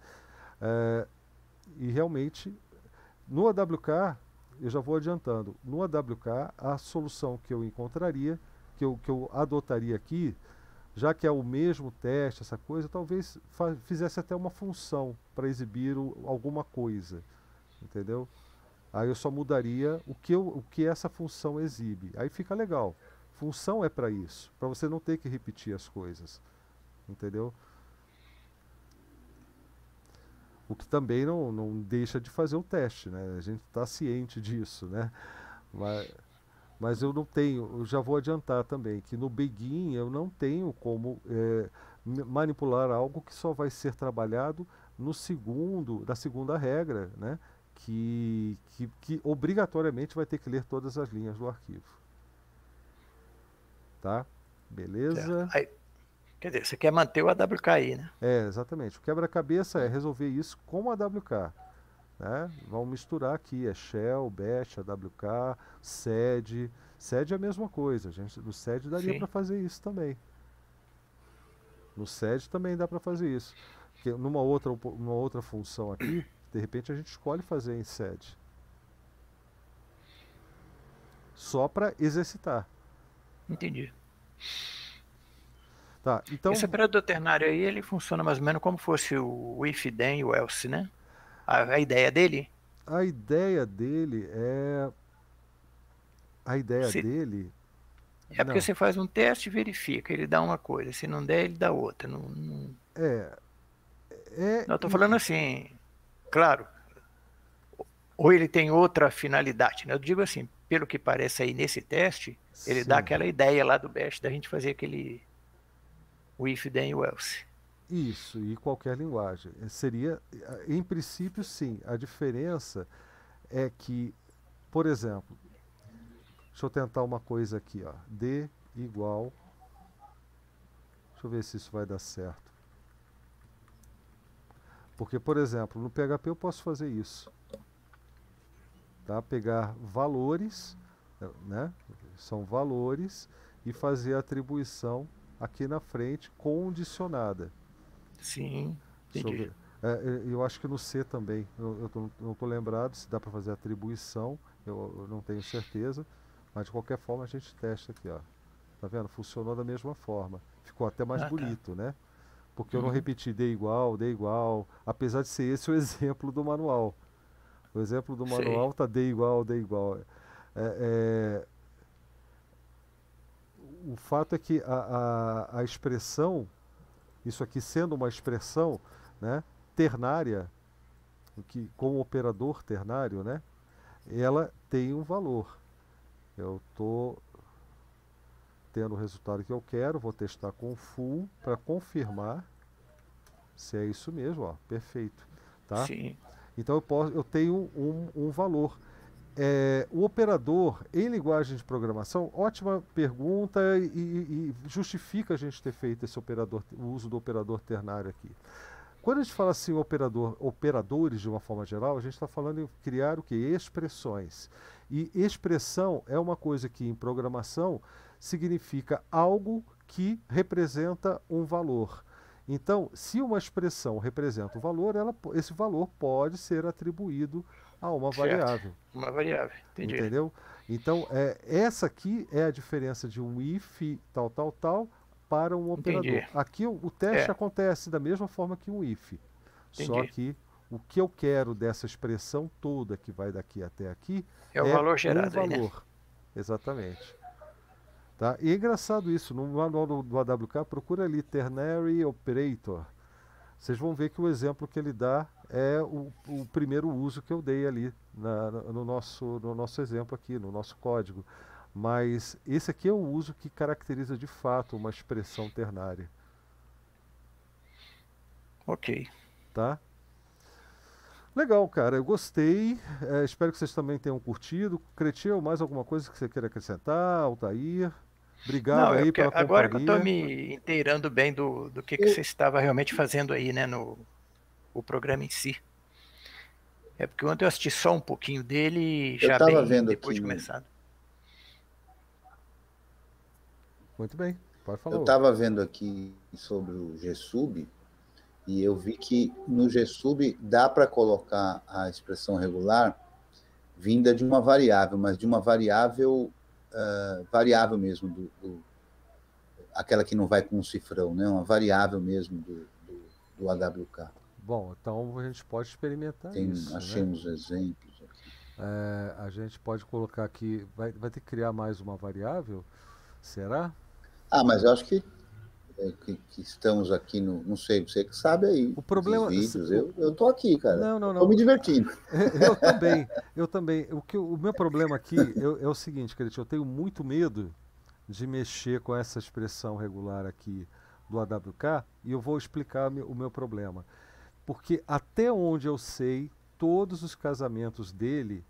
E realmente, no AWK, eu já vou adiantando, no AWK, a solução que eu encontraria, que eu adotaria aqui, já que é o mesmo teste, essa coisa, talvez fizesse até uma função para exibir alguma coisa, entendeu? Aí eu só mudaria o que essa função exibe. Aí fica legal. Função é para isso, para você não ter que repetir as coisas, entendeu? O que também não deixa de fazer o teste, né? A gente está ciente disso, né? Mas, mas eu não tenho, eu já vou adiantar também, que no Begin eu não tenho como manipular algo que só vai ser trabalhado na segunda regra, né? Que obrigatoriamente vai ter que ler todas as linhas do arquivo. Tá? Beleza? Aí, quer dizer, você quer manter o AWK aí, né? Exatamente. O quebra-cabeça é resolver isso com o AWK. Né? Vamos misturar aqui, Shell, Bash, AWK, sed. Sed é a mesma coisa, gente. No sed daria para fazer isso também. No sed também dá para fazer isso. Porque numa outra função aqui, de repente a gente escolhe fazer em sed. Só para exercitar. Entendi. Tá, então... Esse operador ternário aí, ele funciona mais ou menos como fosse o if, then e o else, né? A ideia dele? A ideia dele é... É porque você faz um teste e verifica, ele dá uma coisa, se não der, ele dá outra. Não, eu tô falando assim, claro, ou ele tem outra finalidade, né? Eu digo assim, pelo que parece aí nesse teste, ele dá aquela ideia lá do Bash da gente fazer aquele o if, then e o else. Isso, e qualquer linguagem. Seria, em princípio, sim. A diferença é que, por exemplo, deixa eu tentar uma coisa aqui, ó. D igual... Deixa eu ver se isso vai dar certo. Porque, por exemplo, no PHP eu posso fazer isso. Tá? Pegar valores, né? São valores, e fazer a atribuição aqui na frente condicionada. Sim, entendi. Eu acho que no C também, eu não estou lembrado se dá para fazer atribuição, eu não tenho certeza, mas de qualquer forma a gente testa aqui, ó. Tá vendo? Funcionou da mesma forma. Ficou até mais bonito, né? Porque eu não repeti D igual, apesar de ser esse o exemplo do manual. O exemplo do manual tá D igual. O fato é que a expressão, isso aqui sendo uma expressão, né, ternária, com o operador ternário, né, ela tem um valor. Eu estou tendo o resultado que eu quero, vou testar com full para confirmar se é isso mesmo, ó, perfeito. Tá? Sim. Então eu tenho um valor. O operador em linguagem de programação, ótima pergunta e justifica a gente ter feito o uso do operador ternário aqui. Quando a gente fala assim operadores de uma forma geral, a gente está falando em criar o que? Expressões. E expressão é uma coisa que em programação significa algo que representa um valor. Então, se uma expressão representa um valor, esse valor pode ser atribuído a uma variável. Uma variável, entendi. Entendeu? Então, essa aqui é a diferença de um if tal, para um operador. Entendi. Aqui o teste acontece da mesma forma que um if. Entendi. Só que o que eu quero dessa expressão toda que vai daqui até aqui é o valor gerado. Um valor. Aí, né? Exatamente. Tá? E é engraçado isso, no manual do AWK, procura ali Ternary Operator. Vocês vão ver que o exemplo que ele dá é o primeiro uso que eu dei ali no nosso exemplo aqui, no nosso código. Mas esse aqui é o uso que caracteriza de fato uma expressão ternária. Ok. tá? Legal, cara, eu gostei. Espero que vocês também tenham curtido. Cretil, mais alguma coisa que você queira acrescentar? Altair, obrigado Não, aí pela agora que eu estou companhia. me inteirando bem do que Eu, você estava realmente fazendo aí, né, no o programa em si. É porque ontem eu assisti só um pouquinho dele, eu já estava bem vendo depois aqui de no, começado. Muito bem, pode eu falar. estava vendo aqui sobre o GSUB e eu vi que no GSUB dá para colocar a expressão regular vinda de uma variável, mas de uma variável variável mesmo, aquela que não vai com um cifrão, né? Uma variável mesmo do AWK. Bom, então a gente pode experimentar isso, Achei né? uns exemplos aqui. A gente pode colocar aqui, vai ter que criar mais uma variável? Será? Mas eu acho que estamos aqui no. Não sei, você que sabe aí, O esses problema. vídeos. Eu tô aqui, cara. Não, não, Eu tô me não. divertindo. Eu também, eu também. O meu problema aqui é o seguinte, Credit, eu tenho muito medo de mexer com essa expressão regular aqui do AWK e eu vou explicar o meu problema. Porque até onde eu sei, todos os casamentos dele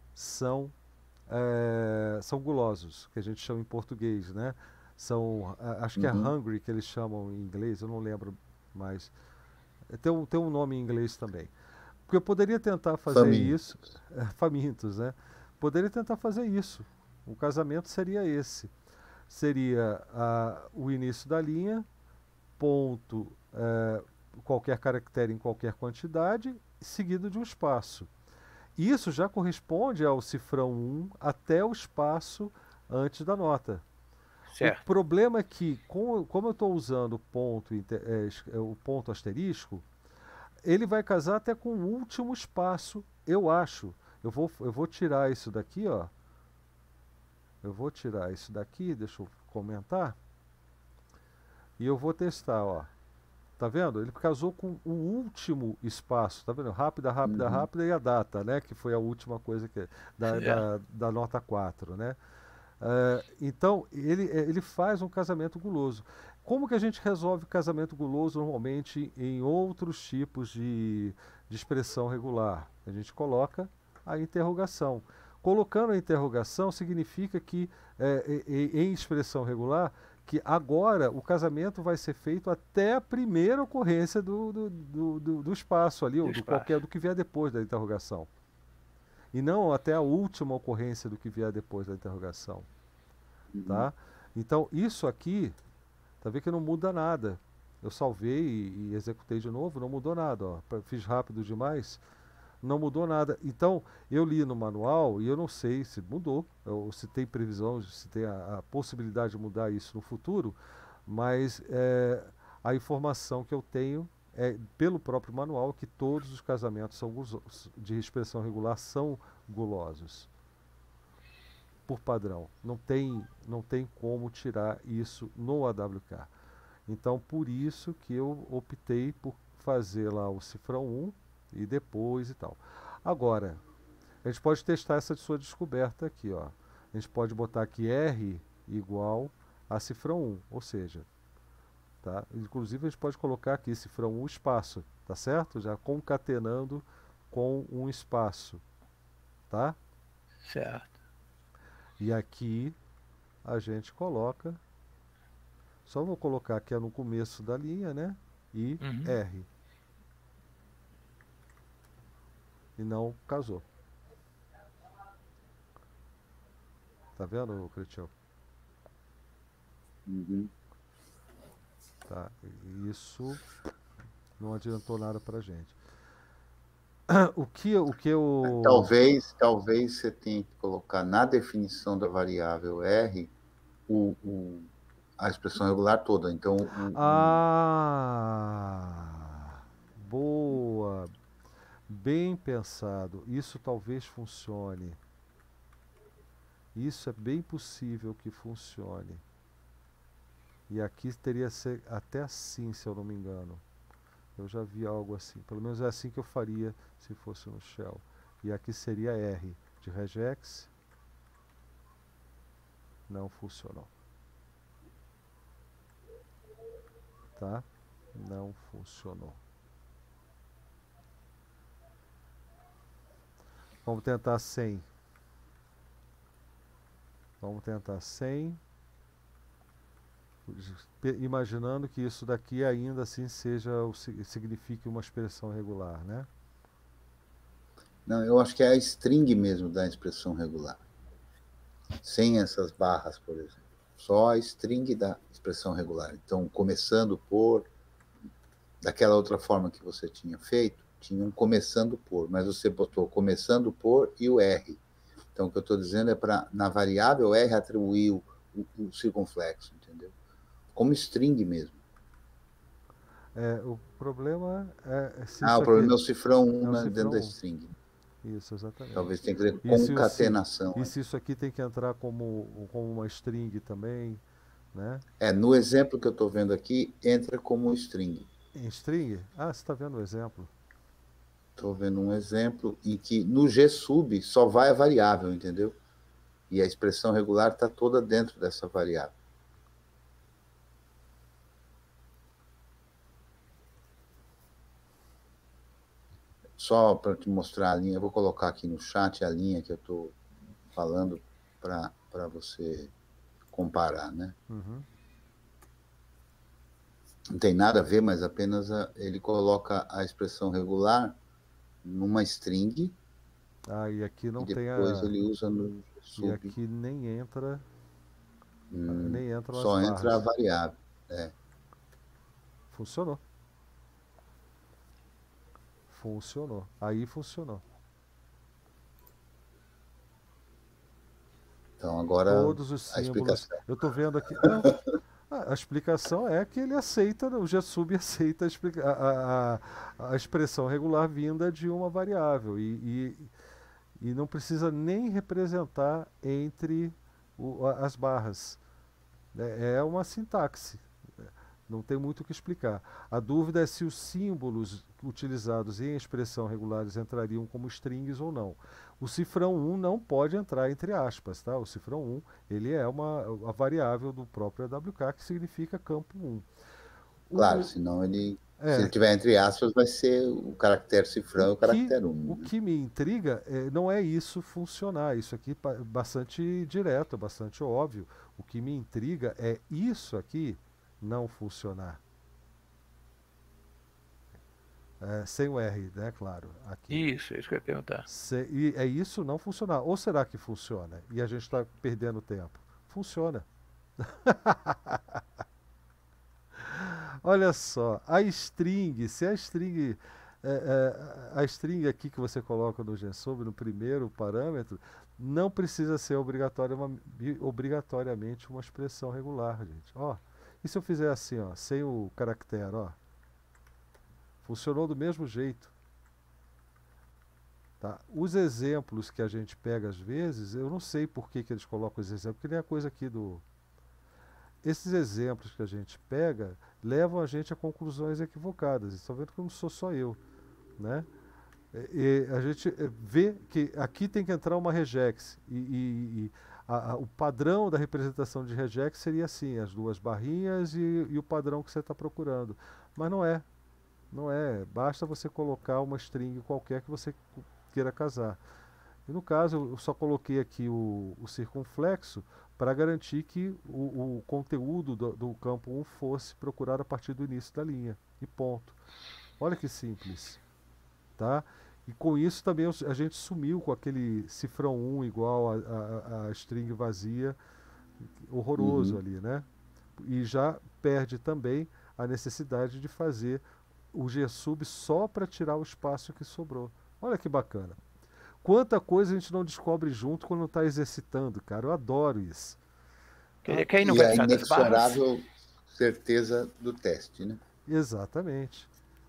são gulosos, que a gente chama em português, né? Acho que é Uhum. hungry que eles chamam em inglês, eu não lembro mais. Tem um nome em inglês também. Porque eu poderia tentar fazer isso, Famintos. famintos, né? Poderia tentar fazer isso. O casamento seria esse. Seria o início da linha, ponto, qualquer caractere em qualquer quantidade, seguido de um espaço. Isso já corresponde ao cifrão 1 até o espaço antes da nota. O Certo. problema é que, como eu estou usando o ponto asterisco, ele vai casar até com o último espaço, eu acho. Eu vou tirar isso daqui, ó. Eu vou tirar isso daqui, deixa eu comentar. E eu vou testar, ó. Tá vendo? Ele casou com o último espaço, tá vendo? Rápida, rápida, Uhum. rápida e a data, né? Que foi a última coisa da, Certo. da nota 4, né? Então, ele faz um casamento guloso. Como que a gente resolve casamento guloso normalmente em outros tipos de expressão regular? A gente coloca a interrogação. Colocando a interrogação significa que, em expressão regular, que agora o casamento vai ser feito até a primeira ocorrência do espaço ali, Do ou do espaço. que vier depois da interrogação. E não até a última ocorrência do que vier depois da interrogação. Uhum. Tá? Então, isso aqui, tá vendo que não muda nada. Eu salvei e executei de novo, não mudou nada. Ó. Fiz rápido demais, não mudou nada. Então, eu li no manual e eu não sei se mudou, ou se tem previsão, se tem a possibilidade de mudar isso no futuro, mas a informação que eu tenho pelo próprio manual que todos os casamentos de expressão regular são gulosos por padrão. Não tem como tirar isso no AWK. Então, por isso que eu optei por fazer lá o cifrão 1 e depois e tal. Agora, a gente pode testar essa sua descoberta aqui, ó. A gente pode botar aqui R igual a cifrão 1, ou seja, tá? Inclusive a gente pode colocar aqui cifrão 1 espaço, tá certo? Já concatenando com um espaço, tá? Certo. E aqui a gente coloca. Só vou colocar aqui no começo da linha, né? E Uhum. R. E não casou. Tá vendo, Cretião? Uhum. Tá. Isso não adiantou nada pra gente. O que eu. Talvez você tenha que colocar na definição da variável R a expressão regular toda. Então, Boa. Bem pensado. Isso talvez funcione. Isso é bem possível que funcione. E aqui teria ser até assim, se eu não me engano. Eu já vi algo assim. Pelo menos é assim que eu faria se fosse no Shell. E aqui seria R de regex. Não funcionou. Tá? Não funcionou. Vamos tentar 100. Vamos tentar 100. Imaginando que isso daqui ainda assim signifique uma expressão regular, né? Não, eu acho que é a string mesmo da expressão regular. Sem essas barras, por exemplo. Só a string da expressão regular. Então, começando por... Daquela outra forma que você tinha feito, tinha um começando por, mas você botou começando por e o R. Então, o que eu estou dizendo é para, na variável R, atribuir o circunflexo, entendeu? Como string mesmo. O problema é se o problema é o cifrão 1 dentro da string. Isso, exatamente. Talvez tenha que ter concatenação. E se isso aqui tem que entrar como uma string também, né? No exemplo que eu estou vendo aqui, entra como string. Em string? Ah, você está vendo o exemplo. Estou vendo um exemplo em que no GSUB só vai a variável, entendeu? E a expressão regular está toda dentro dessa variável. Só para te mostrar a linha, eu vou colocar aqui no chat a linha que eu estou falando para você comparar, né? Uhum. Não tem nada a ver, mas apenas ele coloca a expressão regular numa string. E aqui não tem depois ele usa no sub. E aqui nem entra. Nem entram só as entra a barras. variável. Funcionou. Funcionou. Aí funcionou. Então agora todos os símbolos. Eu estou vendo aqui. Não, a explicação é que ele aceita, o GSUB aceita a expressão regular vinda de uma variável e não precisa nem representar entre as barras. É uma sintaxe. Não tem muito o que explicar. A dúvida é se os símbolos utilizados em expressão regulares entrariam como strings ou não. O cifrão 1 não pode entrar entre aspas, tá? O cifrão 1, ele é a variável do próprio AWK, que significa campo 1. Claro, senão ele... Se ele tiver entre aspas, vai ser o caractere cifrão e o caractere 1. O que me intriga não é isso funcionar. Isso aqui é bastante direto, bastante óbvio. O que me intriga é isso aqui não funcionar. Sem o R, né? Claro. Aqui. Isso que eu ia perguntar. E é isso não funcionar. Ou será que funciona? E a gente está perdendo tempo. Funciona. Olha só, a string, se a string... a string aqui que você coloca no GSUB, no primeiro parâmetro, não precisa ser obrigatoriamente uma expressão regular, gente. Ó, e se eu fizer assim, ó, sem o caractere, ó? Funcionou do mesmo jeito. Tá? Os exemplos que a gente pega às vezes, eu não sei por que eles colocam os exemplos, porque nem a coisa aqui do... Esses exemplos que a gente pega levam a gente a conclusões equivocadas. Estão vendo que não sou só eu, né? E a gente vê que aqui tem que entrar uma regex o padrão da representação de regex seria assim, as duas barrinhas e o padrão que você está procurando. Mas não é. Não é. Basta você colocar uma string qualquer que você queira casar. E no caso, eu só coloquei aqui o circunflexo para garantir que o conteúdo do campo 1 fosse procurado a partir do início da linha. E ponto. Olha que simples. Tá? E com isso também a gente sumiu com aquele cifrão 1 igual a string vazia, horroroso ali, né? E já perde também a necessidade de fazer o GSUB só para tirar o espaço que sobrou. Olha que bacana. Quanta coisa a gente não descobre junto quando está exercitando, cara. Eu adoro isso. Queria que aí não e vai a precisar das barras. inexorável certeza do teste, né? Exatamente.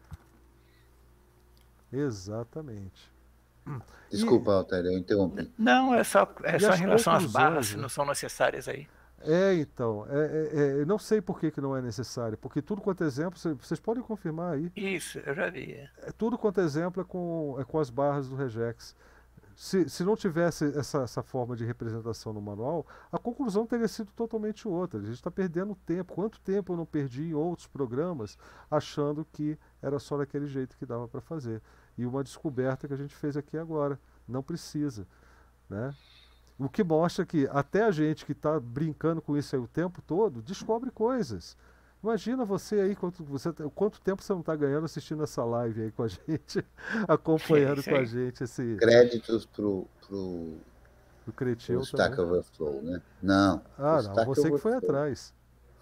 Exatamente. Desculpa, Altair, eu interrompi. Não, é só em relação às barras, né? se não são necessárias aí. Então, não sei por que não é necessário, porque tudo quanto é exemplo, vocês podem confirmar aí. Isso, eu já vi. Tudo quanto é exemplo é com as barras do regex. Se não tivesse essa forma de representação no manual, a conclusão teria sido totalmente outra. A gente está perdendo tempo. Quanto tempo eu não perdi em outros programas achando que era só daquele jeito que dava para fazer? E uma descoberta que a gente fez aqui agora, Não precisa, né? O que mostra que até a gente que está brincando com isso aí o tempo todo descobre coisas. Imagina você aí, quanto tempo você não está ganhando assistindo essa live aí com a gente, É acompanhando isso com a aí. gente Créditos pro Cretil Stack também. Overflow, né? Não, o Ah, não, Stack você que foi Overflow. atrás.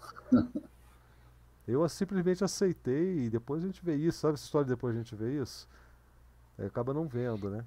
Eu simplesmente aceitei e depois a gente vê isso. Sabe essa história de depois a gente vê isso? Acaba não vendo, né?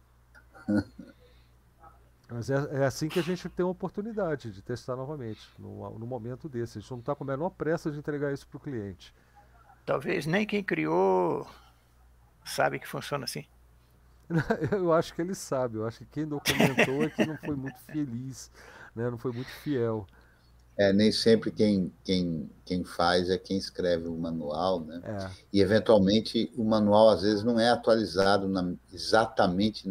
Mas é assim que a gente tem uma oportunidade de testar novamente, no momento desse. A gente não está com a menor pressa de entregar isso para o cliente. Talvez nem quem criou sabe que funciona assim. Eu acho que ele sabe, eu acho que quem documentou é que não foi muito feliz, né? Não foi muito fiel. Nem sempre quem faz é quem escreve o manual, né? É, E, eventualmente, o manual, às vezes, não é atualizado exatamente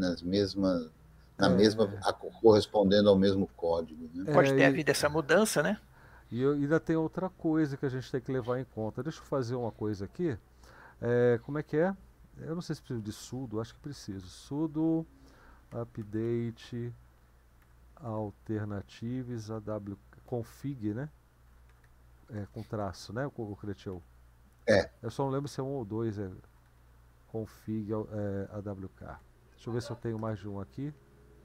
é, correspondendo ao mesmo código, né? Pode é, ter e, havido essa mudança, né? ainda tem outra coisa que a gente tem que levar em conta. Deixa eu fazer uma coisa aqui. Como é que é? Eu não sei se preciso de sudo, acho que preciso. Sudo update alternatives aw config, né? Com traço, né? O Cretil. É, Eu só não lembro se é um ou dois, config awk. Deixa eu ver se eu tenho mais de um aqui.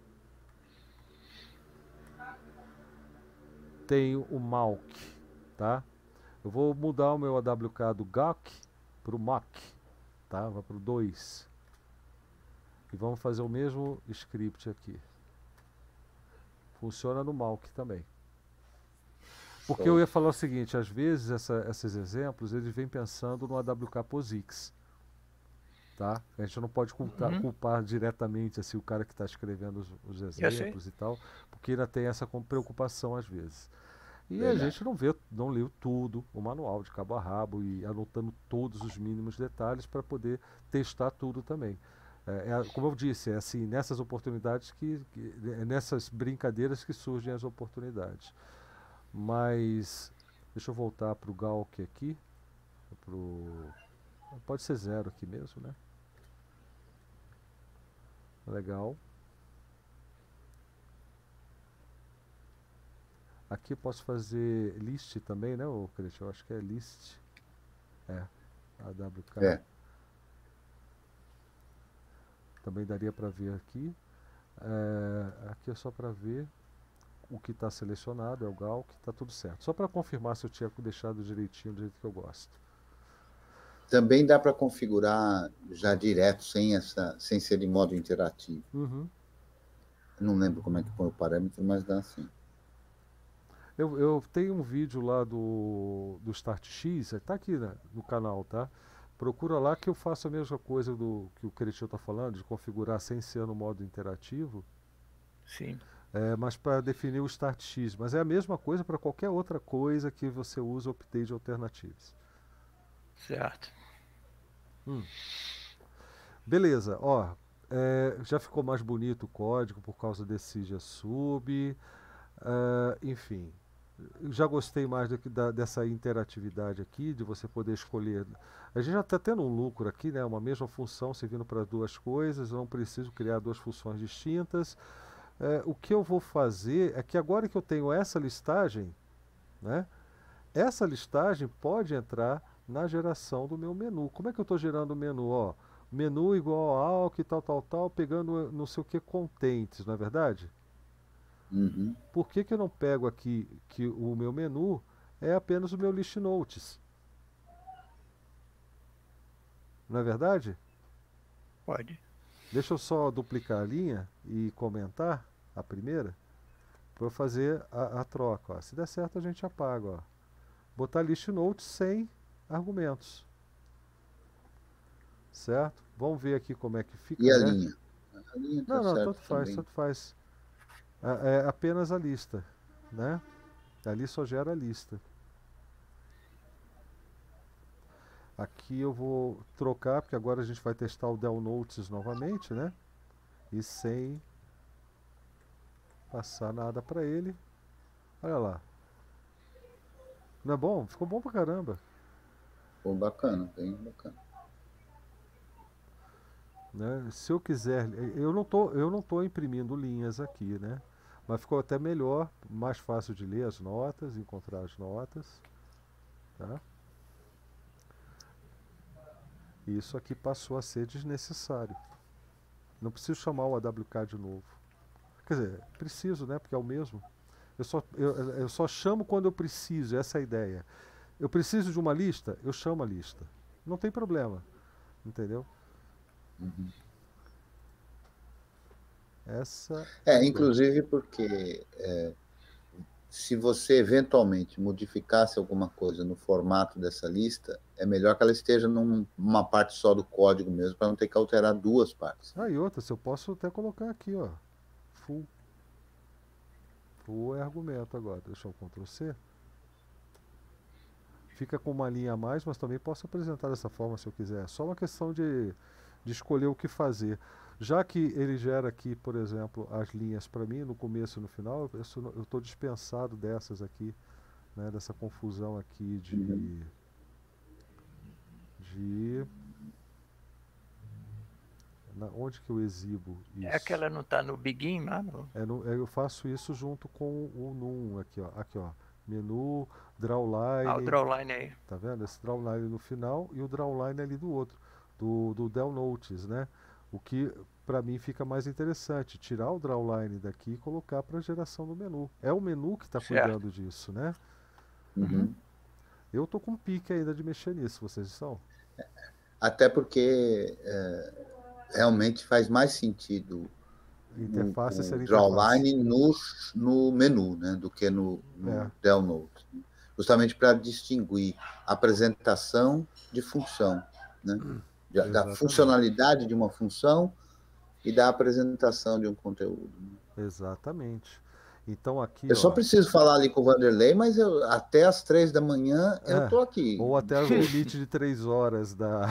Tenho o malk, tá? Eu vou mudar o meu AWK do gawk para o mock, tá? Vai para o 2. E vamos fazer o mesmo script aqui. Funciona no malk também. Porque eu show. ia falar o seguinte, às vezes esses exemplos, eles vêm pensando no AWK POSIX, tá? A gente não pode Uhum, culpar diretamente assim, o cara que está escrevendo os eu sei. exemplos e tal, porque ainda tem essa preocupação às vezes. E a Verdade. gente não leu tudo, o manual de cabo a rabo e anotando todos os mínimos detalhes para poder testar tudo também. Como eu disse, é assim, nessas oportunidades nessas brincadeiras que surgem as oportunidades. Mas deixa eu voltar para o Gawk aqui. Pro, pode ser 0 aqui mesmo, né? Legal. Aqui eu posso fazer list também, né, o Christian? Eu acho que é list. É, AWK. É. Também daria para ver aqui. Aqui é só para ver o que está selecionado, é o Gawk, está tudo certo. Só para confirmar se eu tinha deixado direitinho do jeito que eu gosto. Também dá para configurar já direto, sem ser em modo interativo. Uhum. Não lembro como é que põe o parâmetro, mas dá sim. Eu tenho um vídeo lá do StartX, está aqui, né, no canal, tá? Procura lá que eu faço a mesma coisa do que o Cretil está falando, de configurar sem ser no modo interativo, Sim, mas para definir o StartX. Mas é a mesma coisa para qualquer outra coisa que você usa o update alternatives. certo. Beleza, ó. Já ficou mais bonito o código por causa desse GSub. Enfim, já gostei mais dessa interatividade aqui, de você poder escolher. A gente já está tendo um lucro aqui, né? Uma mesma função servindo para duas coisas, eu não preciso criar duas funções distintas. O que eu vou fazer é que agora que eu tenho essa listagem, né? Essa listagem pode entrar na geração do meu menu. Como é que eu estou gerando o menu? Ó, menu igual ao que tal, pegando não sei o que contentes, não é verdade? Uhum. Por que eu não pego aqui que o meu menu é apenas o meu list notes? Não é verdade? Pode. Deixa eu só duplicar a linha e comentar a primeira para eu fazer a troca. Ó. Se der certo a gente apaga. Ó. Botar list notes sem argumentos. Certo? Vamos ver aqui como é que E fica. a linha? A linha está Não, certo tanto faz, também. tanto faz. É apenas a lista, né? Ali só gera a lista. Aqui eu vou trocar, porque agora a gente vai testar o Del Notes novamente, né? E sem passar nada para ele. Olha lá. Não é bom? Ficou bom pra caramba. Pô, bacana, bem bacana. né? Se eu quiser, eu não tô imprimindo linhas aqui, né? Mas ficou até melhor, mais fácil de ler as notas, encontrar as notas, tá? E isso aqui passou a ser desnecessário. Não preciso chamar o AWK de novo. Quer dizer, preciso, né? Porque é o mesmo. Eu só chamo quando eu preciso, essa é a ideia. Eu preciso de uma lista, eu chamo a lista. Não tem problema, entendeu? Uhum. Essa é a ideia. Inclusive porque se você eventualmente modificasse alguma coisa no formato dessa lista, é melhor que ela esteja numa parte só do código mesmo, para não ter que alterar duas partes. Ah, e outra, se eu posso até colocar aqui, ó, full. Full é argumento agora. Deixa eu Ctrl C. Fica com uma linha a mais, mas também posso apresentar dessa forma se eu quiser. É só uma questão de escolher o que fazer. Já que ele gera aqui, por exemplo, as linhas para mim, no começo e no final, eu estou dispensado dessas aqui, né, dessa confusão aqui onde que eu exibo isso? É aquela não está no Begin lá? Eu faço isso junto com o Num aqui, ó. Menu, Drawline. O Drawline aí. Tá vendo? Esse Drawline no final e o Drawline ali do outro, do Del Notes, né? O que para mim fica mais interessante, tirar o Drawline daqui e colocar para geração do menu. É o menu que está cuidando disso, né? Uhum. Eu tô com pique ainda de mexer nisso, vocês estão? Até porque realmente faz mais sentido Interface o Drawline no menu, né, do que no Del Note. Justamente para distinguir apresentação de função, né? Da funcionalidade de uma função e da apresentação de um conteúdo. Exatamente. Então aqui, eu só preciso falar ali com o Vanderlei, mas até as 3 da manhã eu estou aqui. Ou até o limite de 3 horas da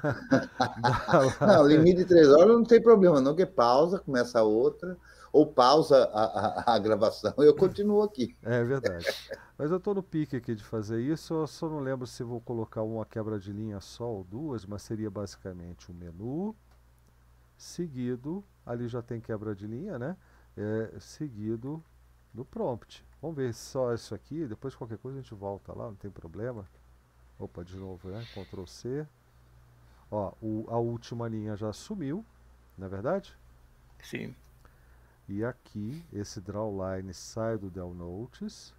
Não, limite de 3 horas não tem problema, não, que pausa, começa a outra, ou pausa a gravação e eu continuo aqui. É verdade. Mas eu estou no pique aqui de fazer isso, eu só não lembro se vou colocar uma quebra de linha só ou duas, mas seria basicamente um menu, seguido, ali já tem quebra de linha, né? Seguido do prompt. Vamos ver só isso aqui, depois qualquer coisa a gente volta lá, não tem problema. Opa, de novo, né? Ctrl C. Ó, a última linha já sumiu, não é verdade? Sim. E aqui, esse drawline sai do Del Notes.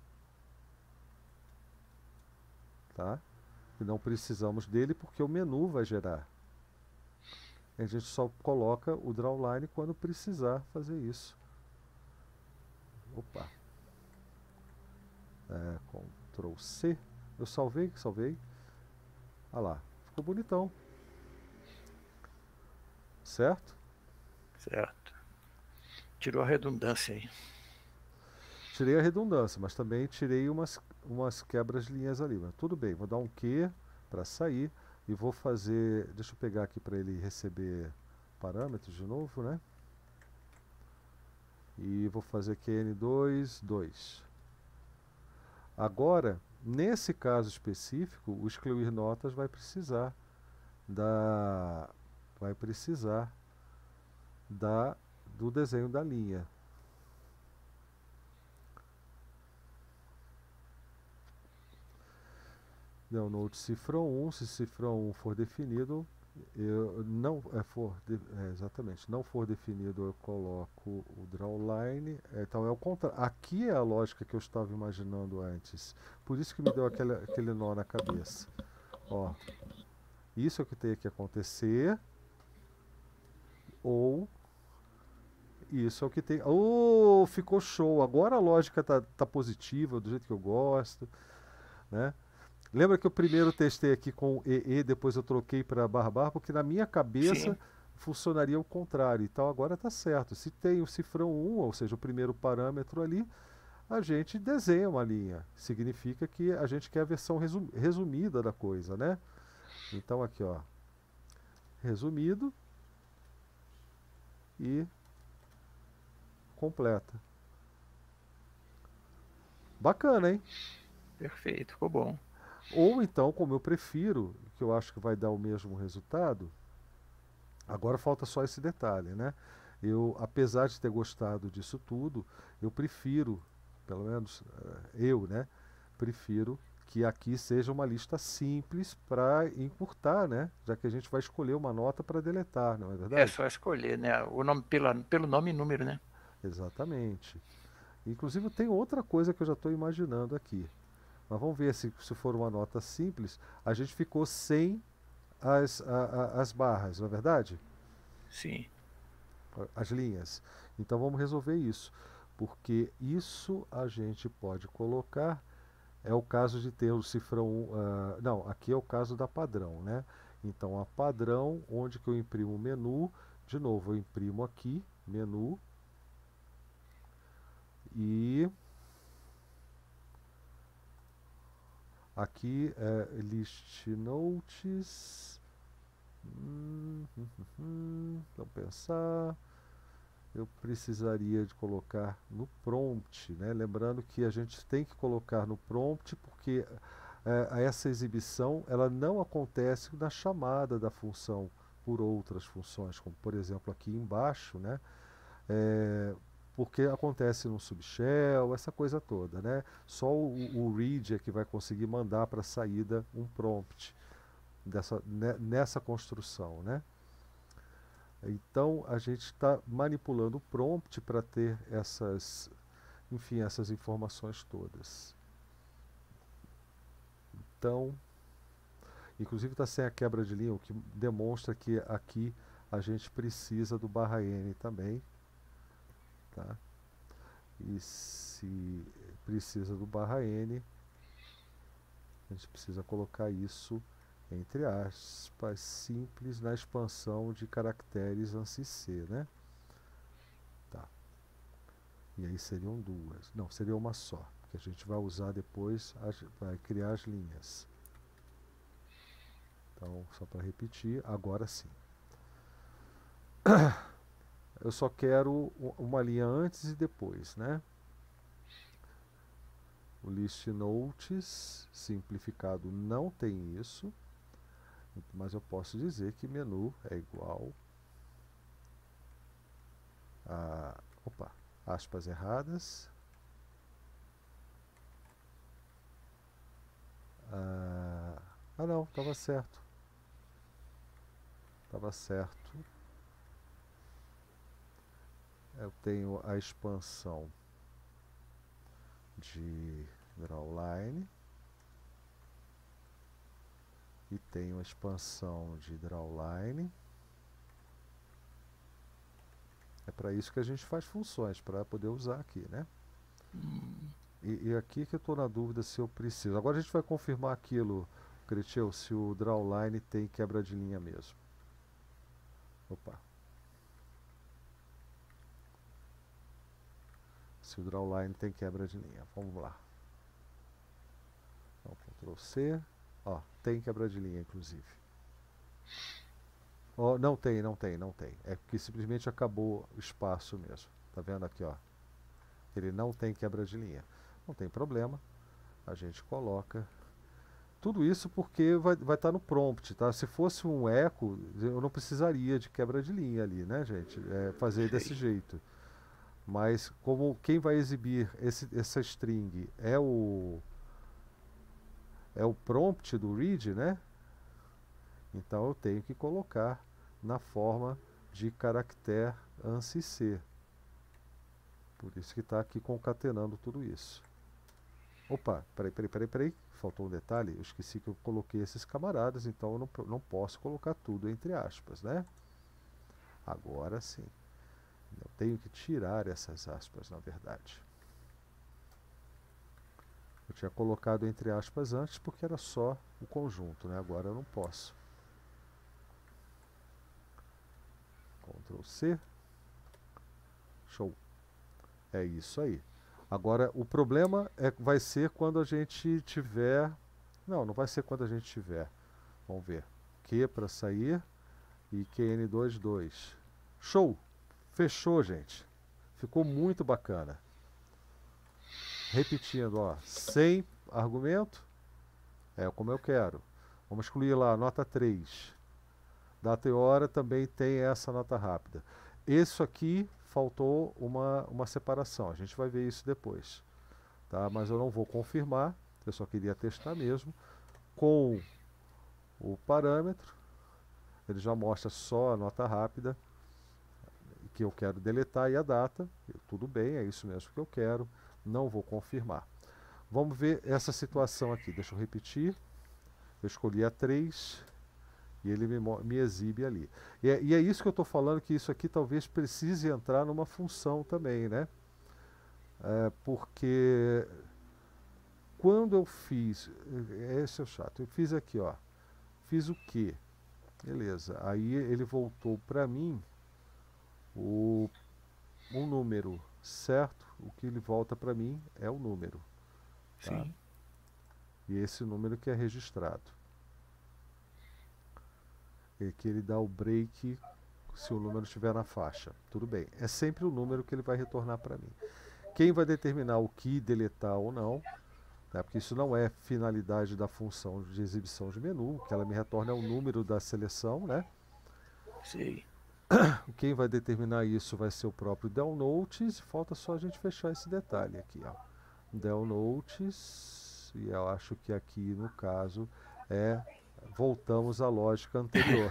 Tá? E não precisamos dele porque o menu vai gerar. A gente só coloca o drawline quando precisar fazer isso. Opa. Ctrl C. Eu salvei. Ah lá, ficou bonitão. Certo? Certo. Tirou a redundância aí. Tirei a redundância, mas também tirei umas quebras de linhas ali. Mas tudo bem, vou dar um Q para sair e vou fazer... Deixa eu pegar aqui para ele receber parâmetros de novo, né? E vou fazer QN2, 2. Agora, nesse caso específico, o excluir notas vai precisar do desenho da linha. Del Note cifrão 1, se cifrão 1 for definido, exatamente, não for definido, eu coloco o drawline. Então é o contrário. Aqui é a lógica que eu estava imaginando antes. Por isso que me deu aquele nó na cabeça. Ó, isso é o que tem que acontecer. Ou isso é o que tem. Oh, ficou show. Agora a lógica tá positiva, do jeito que eu gosto, né? Lembra que eu primeiro testei aqui com EE, depois eu troquei para barra, porque na minha cabeça funcionaria o contrário. Então agora está certo. Se tem o cifrão 1, ou seja, o primeiro parâmetro ali, a gente desenha uma linha. Significa que a gente quer a versão resumida da coisa, né? Então aqui, ó, resumido e completa. Bacana, hein? Perfeito, ficou bom. Ou então, como eu prefiro, que eu acho que vai dar o mesmo resultado, Agora falta só esse detalhe, né? Eu, apesar de ter gostado disso tudo, eu prefiro, pelo menos eu, né? Prefiro que aqui seja uma lista simples para encurtar, né? Já que a gente vai escolher uma nota para deletar, não é É verdade? só escolher, né? O nome pelo nome e número, né? Exatamente. Inclusive tem outra coisa que eu já estou imaginando aqui. Mas vamos ver se for uma nota simples. A gente ficou sem as barras, não é verdade? Sim. As linhas. Então vamos resolver isso. Porque isso a gente pode colocar. É o caso de ter o cifrão. Não, aqui é o caso da padrão, né? Então a padrão, onde que eu imprimo o menu. De novo, eu imprimo aqui, menu. E aqui é list notes. Vamos pensar. Eu precisaria de colocar no prompt, né? Lembrando que a gente tem que colocar no prompt porque essa exibição ela não acontece na chamada da função por outras funções, como por exemplo aqui embaixo, né? É, porque acontece no subshell, essa coisa toda, né? Só o read é que vai conseguir mandar para a saída um prompt nessa construção, né? Então a gente está manipulando o prompt para ter enfim, essas informações todas. Então, inclusive está sem a quebra de linha, o que demonstra que aqui a gente precisa do /n também, tá? E se precisa do /n, a gente precisa colocar isso entre aspas simples na expansão de caracteres ANSI C, né? Tá. E aí seriam duas. Não, seria uma só, que a gente vai usar depois, vai criar as linhas. Então, só para repetir, agora sim. Eu só quero uma linha antes e depois, né? O list notes simplificado não tem isso, mas eu posso dizer que menu é igual a... Opa, aspas erradas. Não, estava certo. Estava certo. Eu tenho a expansão de drawline e tenho a expansão de drawline. É para isso que a gente faz funções, para poder usar aqui, né? E aqui que eu estou na dúvida se eu preciso. Agora a gente vai confirmar aquilo, Cretil, se o drawline tem quebra de linha mesmo. Opa. Se o drawline tem quebra de linha. Vamos lá. Então, Ctrl C. Ó, tem quebra de linha, inclusive. Oh, não tem. É que simplesmente acabou o espaço mesmo. Tá vendo aqui, ó? Ele não tem quebra de linha. Não tem problema. A gente coloca. Tudo isso porque vai estar no prompt, tá? Se fosse um eco, eu não precisaria de quebra de linha ali, né, gente? Fazer desse jeito. Mas como quem vai exibir essa string é o prompt do read, né? Então eu tenho que colocar na forma de caractere ANSI C. Por isso que está aqui concatenando tudo isso. Opa, peraí. Faltou um detalhe. Eu esqueci que eu coloquei esses camaradas, então eu não posso colocar tudo entre aspas, né? Agora sim. Eu tenho que tirar essas aspas, na verdade. Eu tinha colocado entre aspas antes porque era só o conjunto, né? Agora eu não posso. Ctrl C. Show. É isso aí. Agora, o problema vai ser quando a gente tiver... Não vai ser quando a gente tiver. Vamos ver. Q para sair e QN22. Show! Fechou, gente. Ficou muito bacana. Repetindo, ó, sem argumento, como eu quero. Vamos excluir lá, nota 3. Data e hora também tem essa nota rápida. Isso aqui faltou uma separação. A gente vai ver isso depois. Tá? Mas eu não vou confirmar. Eu só queria testar mesmo. Com o parâmetro, ele já mostra só a nota rápida que eu quero deletar e a data. Tudo bem, é isso mesmo que eu quero. Não vou confirmar. Vamos ver essa situação aqui. Deixa eu repetir. Eu escolhi a 3 e ele me exibe ali. E é isso que eu estou falando, que isso aqui talvez precise entrar numa função também, né? Porque quando eu fiz... Esse é o chato. Eu fiz aqui, ó. Fiz o quê? Beleza. Aí ele voltou para mim um número, certo? O que ele volta para mim é o número. Tá? Sim. E esse número que é registrado. E que ele dá o break se o número estiver na faixa. Tudo bem. É sempre o número que ele vai retornar para mim. Quem vai determinar o que deletar ou não, né, porque isso não é finalidade da função de exibição de menu, o que ela me retorna é o número da seleção, né? Sim. Quem vai determinar isso vai ser o próprio del notice. Falta só a gente fechar esse detalhe aqui, ó. Del notice, e eu acho que aqui no caso voltamos à lógica anterior.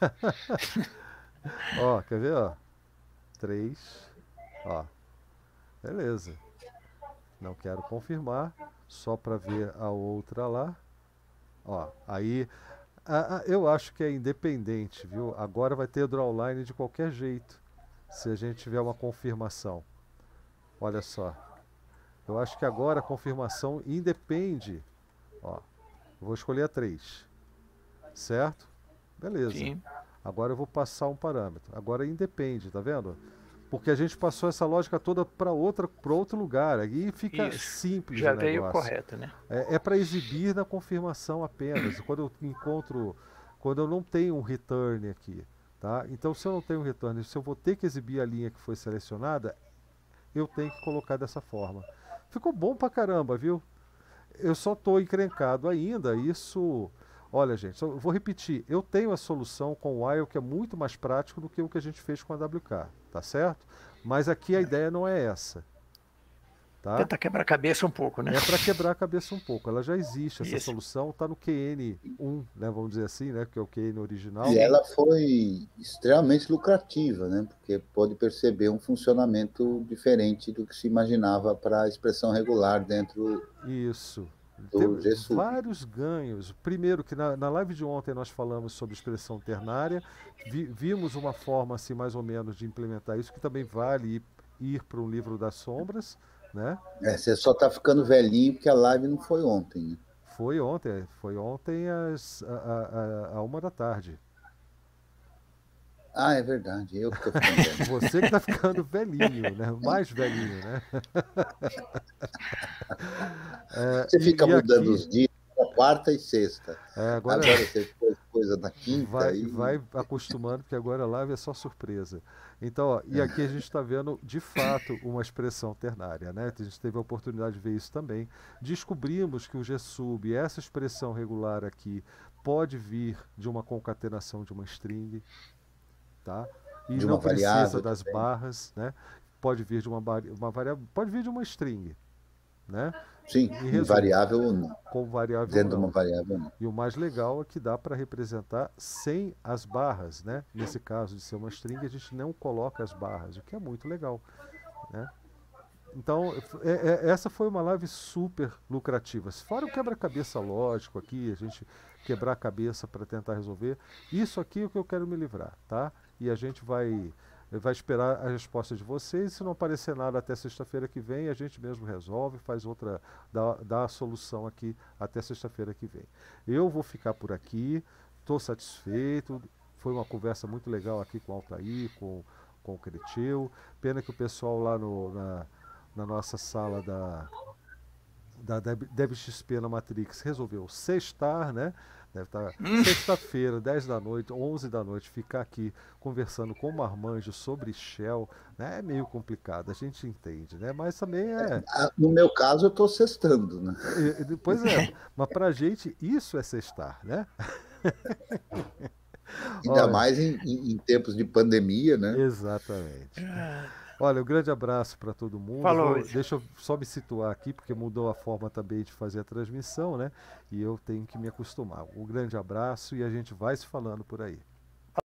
Ó, quer ver, ó? 3, ó. Beleza. Não quero confirmar, só para ver a outra lá. Ó, aí eu acho que é independente, viu? Agora vai ter drawline de qualquer jeito, se a gente tiver uma confirmação. Olha só. Eu acho que agora a confirmação independe. Ó, vou escolher a 3. Certo? Beleza. Sim. Agora eu vou passar um parâmetro. Agora independe, tá vendo? Porque a gente passou essa lógica toda para outro lugar. Aí fica Isso. simples Já o veio negócio. correto, né? É para exibir na confirmação apenas. Quando eu não tenho um return aqui, tá? Então, se eu não tenho um return, se eu vou ter que exibir a linha que foi selecionada, eu tenho que colocar dessa forma. Ficou bom pra caramba, viu? Eu só estou encrencado ainda. Isso... Olha, gente, eu vou repetir. Eu tenho a solução com o while que é muito mais prático do que o que a gente fez com a WK, tá certo? Mas aqui a ideia não é essa. Tá? Tenta quebrar a cabeça um pouco, né? É para quebrar a cabeça um pouco. Ela já existe, essa Isso. solução está no QN1, né, vamos dizer assim, né, que é o QN original. E ela foi extremamente lucrativa, né? Porque pode perceber um funcionamento diferente do que se imaginava para a expressão regular dentro Isso. do Tem GSUB. vários ganhos. Primeiro, que na live de ontem nós falamos sobre expressão ternária, vimos uma forma assim mais ou menos de implementar isso, que também vale ir para um livro das sombras, né? Você só está ficando velhinho porque a live não foi ontem, né? Foi ontem à 1h da tarde. Ah, é verdade, eu que estou ficando velho. Você que está ficando velhinho, né? Mais velhinho, né? Você fica mudando aqui, os dias para quarta e sexta. Agora você fez coisa na quinta. vai acostumando, porque agora a live é só surpresa. Então, ó, e aqui a gente está vendo, de fato, uma expressão ternária, né? A gente teve a oportunidade de ver isso também. Descobrimos que o GSUB, essa expressão regular aqui, pode vir de uma concatenação de uma string, tá? E De não uma precisa variável das também. barras, né? Pode vir de uma variável, pode vir de uma string, né? Sim, Em resumo, variável ou não. com variável Dentro de não. uma variável não. E o mais legal é que dá para representar sem as barras, né? Nesse caso de ser uma string, a gente não coloca as barras, o que é muito legal, né? Então, essa foi uma live super lucrativa. Fora o quebra-cabeça lógico aqui, a gente quebrar a cabeça para tentar resolver. Isso aqui é o que eu quero me livrar, tá? E a gente vai esperar a resposta de vocês. Se não aparecer nada até sexta-feira que vem, a gente mesmo resolve, faz outra, dá a solução aqui até sexta-feira que vem. Eu vou ficar por aqui, estou satisfeito. Foi uma conversa muito legal aqui com o Altair, com o Cretil. Pena que o pessoal lá na nossa sala da DebXP na Matrix resolveu sextar, né? Deve estar sexta-feira, 10 da noite, 11 da noite, ficar aqui conversando com o Marmanjo sobre Shell, né? É meio complicado, a gente entende, né? Mas também No meu caso, eu estou sextando, né? Pois é, mas pra gente isso é sextar, né? Ainda Olha, mais em tempos de pandemia, né? exatamente. Olha, um grande abraço para todo mundo. Falou. Deixa eu só me situar aqui, porque mudou a forma também de fazer a transmissão, né? E eu tenho que me acostumar. Um grande abraço e a gente vai se falando por aí.